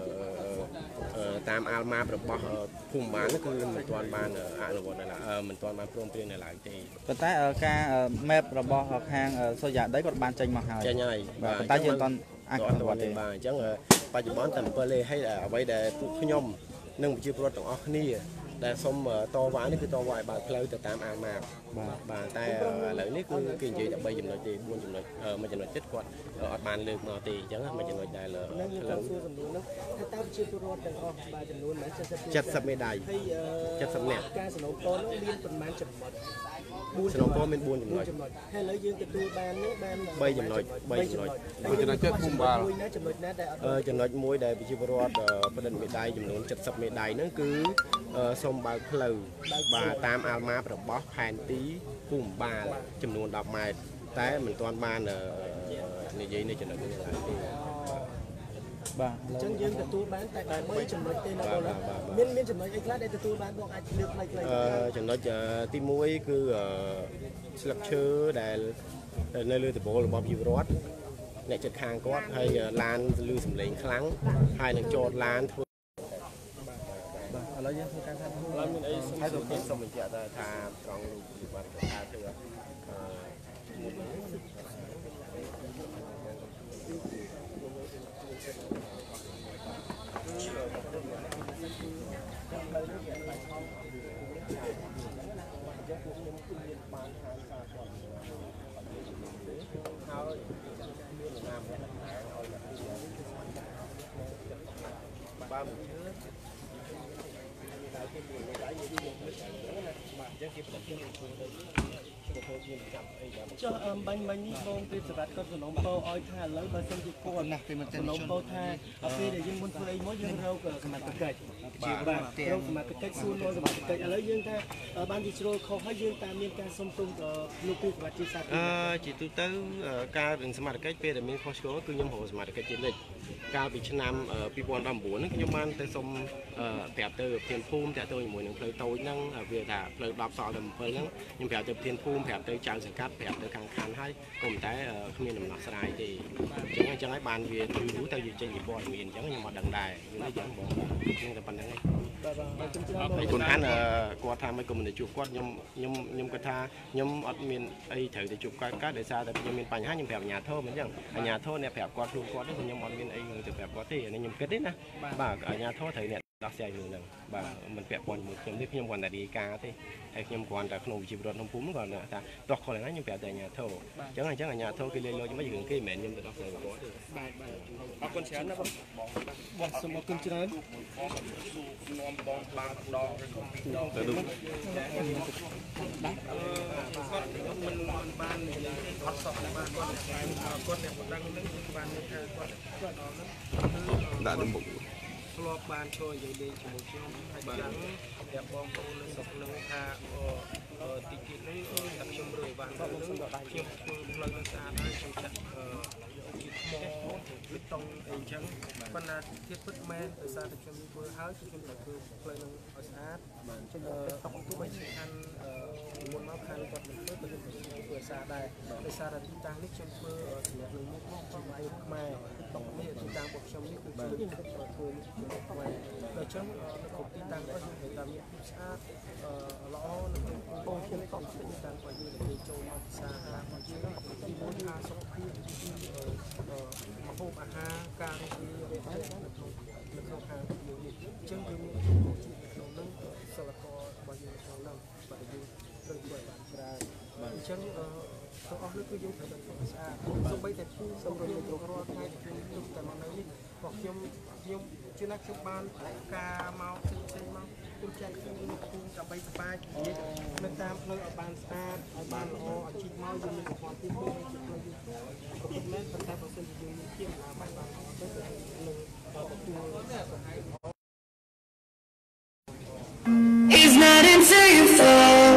Speaker 12: តាមអាល់ម៉ាប់របស់ភូមិបាលគឺមិនទាន់បានអនុវត្តនៅឡើយមិនទាន់បានព្រមព្រៀងនៅឡើយទេ
Speaker 9: ប៉ុន្តែការ map របស់ខាងសូយ៉ាដីគាត់បានចេញមកហើយ
Speaker 12: ចេញហើយ
Speaker 9: ប៉ុន្តែយើងមិនទាន់អាចអនុវត្តទេ
Speaker 12: បាទអញ្ចឹងបច្ចុប្បន្នតែ7ទេហើយអ្វីដែលពួកខ្ញុំនិងប្រជាពលរដ្ឋទាំងអស់គ្នាដែលសុំតវ៉ានេះគឺតវ៉ាឲ្យបើកផ្លូវទៅតាមអាម៉ាប់បាទតែឥឡូវនេះគឺគេនិយាយតែ3ចំណុចទេ4ចំណុចមួយចំណុចទៀតគាត់អត់បានលើកមកទេអញ្ចឹងមួយចំណុចដែលផ្លូវសួរសំណួរនោះថាតើប្រជាពលរដ្ឋទាំងអស់បាទចំនួន70មេដៃ70នាក់ការសំណូមពរនោះមានប៉ុន្មានចំណុចសំណូមពរមាន4ចំណុចហើយឥឡូវយើងទទួលបាននេះបាន3ចំណុចចំណុចទៀតភូមិបាលចំណុចណាដែលចំណុចមួយដែលប្រជាពលរដ្ឋផ្តិតមេដៃចំនួន70មេដៃហ្នឹងគឺសូមបើកផ្លូវបាទតាមអាល់ម៉ាប់របស់ផែនទីភូមិបាលចំនួន10ម៉ែត្រតែមិនទាន់បាននិយាយនៅចំណុចនេះឡើយទេ
Speaker 9: បាទ
Speaker 1: អញ្ចឹងយើងទទួលបានតែ3ចំណុចទេណាបងមានចំណុចអីខ្លះដែលទទួលបានបងអាចលើកខ្លីៗ
Speaker 12: ចំណុចទី1គឺស្លឹកឈើដែលនៅលើដំបូលរបស់ជីវរដ្ឋអ្នកចិត្តខាងគាត់ហើយឡានលឺសំឡេងខ្លាំងហើយនឹងចតឡានធ្វើ
Speaker 9: ឥឡូវយើងធ្វើការថា
Speaker 12: ឡើងមានអីហើយសូមបញ្ជាក់ថាត្រង់លោកជីវរដ្ឋថាធ្វើ
Speaker 1: ចុះបាញ់នេះបងព្រាបសវត្ថគាត់សំណូមពរឲ្យថាឥឡូវបើសិនជាគាត់ណាស់ពីមិនសំណូមពរថាពេលដែលយើងមុនធ្វើអីមកយើងរកសមត្ថកិច្ច
Speaker 9: ជាបាទក្រុមសមាជិកសួរមកសមាជិកឥឡូវយើងថាបានទីជ្រុលខុសហើយយើងតែមានការសុំទោសលោកគ្រូប្រវត្តិសាស្ត្រ
Speaker 1: ជាទូទៅការរឿងសមាជិកពេលដែលមានខុសឆ្គងគឺខ្ញុំរកសមាជិកជានិច្ចកាលពីឆ្នាំ2019ហ្នឹងខ្ញុំបានទៅសុំប្រាប់ទៅប្រធានភូមិតាក់ទងជាមួយនឹងផ្លូវតូចហ្នឹងវាថាផ្លូវ10សល់តែ7ហ្នឹងខ្ញុំប្រាប់ទៅប្រធានភូមិប្រាប់ទៅចៅសង្កាត់ប្រាប់ទៅខាងខណ្ឌហើយក៏តែគ្មានដំណោះស្រាយទេអញ្ចឹងហើយបានវាយូរទៅយើងចេញពីព័ត៌មានអញ្ចឹងខ្ញុំអត់ដឹងដែរយើងអញ្ចឹងបងខ្ញុំតែប៉ុណ្្នឹងឯងហើយគុណខានគាត់ថាមិនក៏មិនជួបគាត់ខ្ញុំគាត់ថាខ្ញុំអត់មានអីត្រូវទៅជួបគាត់ដោយសារតែខ្ញុំមានបញ្ហាខ្ញុំប្រាប់អាជ្ញាធរមិនអញ្ចឹងអាជ្ញាធរអ្នកប្រាប់គាត់ខ្លួនគាត់ទេខ្ញុំអត់មានអីទៅប្រាប់គាត់ទេនេះខ្ញុំគិតទេណាបាទអាជ្ញាធរត្រូវអ្នកដោះស្រាយរឿងហ្នឹងបាទមិនពាក់ព័ន្ធជាមួយខ្ញុំទេខ្ញុំគ្រាន់តែរាយការណ៍ទេហើយខ្ញុំគ្រាន់តែក្នុងវិជារដ្ឋក្នុងភូមិគាត់ថាតោះខុសឡើងខ្ញុំប្រាប់តែអាជ្ញាធរអញ្ចឹងអាជ្ញាធរគេលេងលុយមិនរឿងគេមិនមែនខ្ញុំទៅដោះស្រាយគាត់ទេបាទអរគុណច្រើនណាបងសូមអរគុណច្រើននាំបងបានដងទៅនោះគាត់មិនបាននិយាយអត់សោះបានគាត់អ្នកបណ្ដឹងនឹងបាននិយាយថាគាត់ដល់ហ្នឹងដាក់ទៅមុខធ្លាប់បានចូលនិយាយលេងជាមួយខ្ញុំហើយចាំតែបងប្អូននៅស្រុកនឹងថាទីទៀតនេះតែខ្ញុំរើបានទៅនឹងខ្ញុំធ្វើផ្លូវនឹងស្អាតហើយខ្ញុំចាក់ជាថ្មវិតុងអីអញ្ចឹងប៉ុន្តែទៀតពិតមែនដោយសារតែខ្ញុំធ្វើហើយខ្ញុំតែធ្វើផ្លូវនឹងឲ្យស្អាតខ្ញុំទោះបីជាខាងមុនមកខាងគាត់មិនធ្វើក៏ខ្ញុំធ្វើស្អាតដែរដោយសារតែទីតាំងនេះខ្ញុំធ្វើសម្រាប់នឹងមុខមកជាខ្មែរតុកនេះទីតាំងរបស់ខ្ញុំនេះគឺជាធ្វើនេះខ្មែរដូច្នេះគ្រប់ទីតាំងរបស់ខ្ញុំត្រូវតែមានភាពស្អាតល្អនៅក្នុងបងខ្ញុំក៏ទីតាំងរបស់យើងនិយាយចូលមកភាសាអារបស់យើងទីមួយថាសុខភាពម្ហូបអាហារការរស់នៅនៅក្នុងហាងមួយនេះអញ្ចឹងគឺមានជាក្នុងនោះសិលកររបស់យើងក្នុងនោះបាទយើងត្រូវធ្វើបានច្រើនបាទអញ្ចឹងទាំងអស់នេះគឺយើងត្រូវតែធ្វើស្អាតសូម្បីតែភូមិសម្រាប់គ្រប់រាល់ថ្ងៃដែលខ្ញុំជុំតែមកនៅនេះក៏ខ្ញុំជាណាខ្ញុំបានការមកផ្សេងមកខ្ញុំចែកគ្នានៅភូមិដើម្បីសប្បាយនិយាយនៅតាមផ្លូវឲ្យបានស្អាតឲ្យបានល្អឲ្យជីកមកយើងមានប្រព័ន្ធទីមួយជាផ្លូវយើងក៏ពិតមែនប៉ុន្តែបើសិនជាយើងមានជាម្ដងបានល្អទៅគឺនឹងទទួល
Speaker 14: It's not until you fall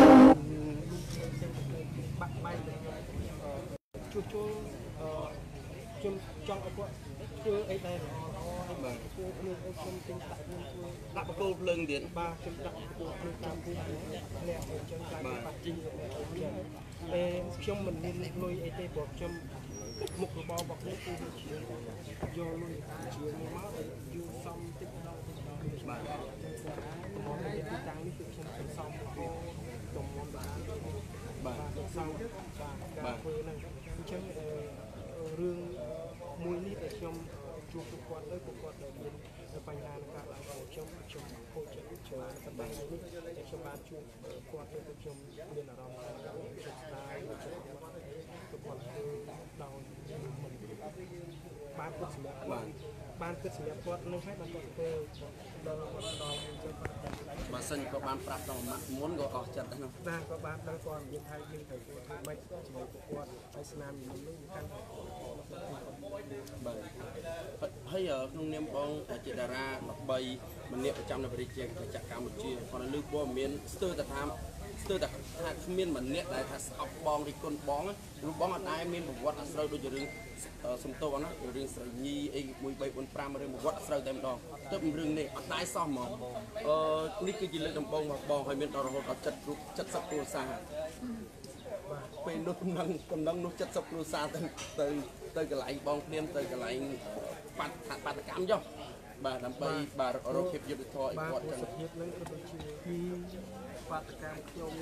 Speaker 9: បាក់បាយជួសជុលខ្ញុំចង់ឲ្យគាត់ធ្វើអីដែលល្អឲ្យបាទធ្វើភ្លើងអីខ្ញុំទិញដាក់ខ្ញុំធ្វើដាក់បកគោភ្លើងទៀតបាទខ្ញុំដាក់បកគោភ្លើងតាមទីនេះលាក់អញ្ចឹងខ្លាចបាត់ជីពេលខ្ញុំមិនមានលុយអីទេព្រោះខ្ញុំមុខរបររបស់ខ្ញុំគឺជាយកលុយជាមកឲ្យយូរសំតិចម្ដងបាទមកទីតាំងនេះគឺខ្ញុំសំចំនួនបាទសំបាទធ្វើហ្នឹងអញ្ចឹងរឿងមួយនេះដែលខ្ញុំជួបគាត់ទៅគាត់ដែលមានបញ្ហាក្នុងការឡើងរបស់ខ្ញុំខូចចិត្តច្រើនប៉ុន្តែនេះតែខ្ញុំបានជួបគាត់ទៅខ្ញុំមានអារម្មណ៍ថាចិត្តស្ដាយចិត្តគាត់ធ្វើដោយមិនបានគិតសម្រាប់គាត់បានគិតសម្រាប់គាត់នឹងហើយបានគាត់ធ្វើដល់អញ្ចឹង
Speaker 5: បើសិនក៏បានប្រាប់ដល់មុនក៏អស់ចិត្តដែរនោះ
Speaker 9: បាទក៏បានដល់គាត់និយាយថាយើងត្រូវធ្វើម៉េចជាមួយគាត់ហើយស្នាមនេះកាន់តែ
Speaker 5: បាទហើយក្នុងនាមបងជាតារាល្បីម្នាក់ប្រចាំនៅប្រទេសកម្ពុជាគាត់លើកព័ត៌មានស្ទើរតែថាគ្មានម្នាក់ដែលថាស្អប់បងរិះគន់បងលោកបងអត់ដែរមានប្រវត្តិអាស្រូវដូចជារឿងសំទោណារឿងស្រីញីអី1 3 4 5រឿងប្រវត្តិអាស្រូវតែម្ដងទៅរឿងនេះអត់ដែរសោះហ្មងនេះគឺជាលើកដំបូងមកបងហើយមានដល់រហូតដល់70គ្រួសារពេលនោះកំណឹងនោះ70គ្រួសារទៅកន្លែងបងព្រាមទៅកន្លែងបាតកម្មចុះបាទដើម្បីបាទរកភាពយុត្តិធម៌ឲ្យគាត់ចឹង
Speaker 9: ភាពនឹងគឺដូចជាពីបាតកម្មខ្ញុំ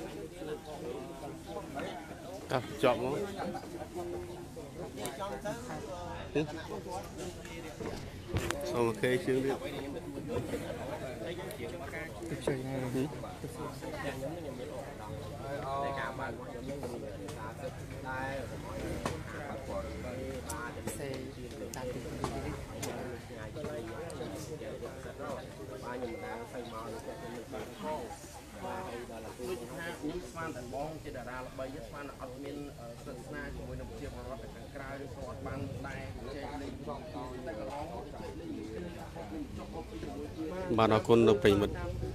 Speaker 4: តោះចប់មកសូមអូខេជឿទៀត
Speaker 9: ទឹកជ័យហើយ
Speaker 5: តែការបានខ្ញុំនឹងមានការសិក្សាដែរគាត់បានផ្សេងតាមទីនេះឆ្ងាយទៅហើយបានខ្ញុំដែរទៅមកគាត់នឹងបានខំបាទហើយដល់ទៅដូចថាខ្ញុំស្មានតែបងជាតារាល្បីស្មានអត់មានសិទ្ធិស្នាជាមួយនឹងជាបរិបទខាងក្រៅឬក៏អត់បានដែរជែកលេងចំតតែកន្លងជែកលេង
Speaker 4: បាទអរគុណលោកប្រិមិត្ត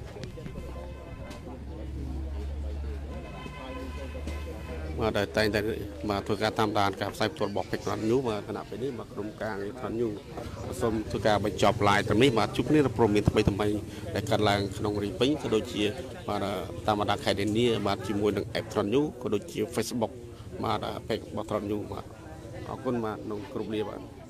Speaker 4: បាទតែងតែបាទធ្វើការតាមដានការផ្សាយផ្ទាល់របស់ពេជ្រ News បាទគណៈពេលនេះបាទក្រុមការងារ News សូមធ្វើការបញ្ចប់ live ត្រឹមនេះបាទជួបគ្នាប្រមានថ្មីដែលកើតឡើងក្នុងរីពេញក៏ដូចជាបាទតាមបណ្ដាខេត្តនានាបាទជាមួយនឹង app News ក៏ដូចជា Facebook បាទពេជ្ររបស់ News បាទអរគុណបាទក្នុងគ្រប់លាបាទ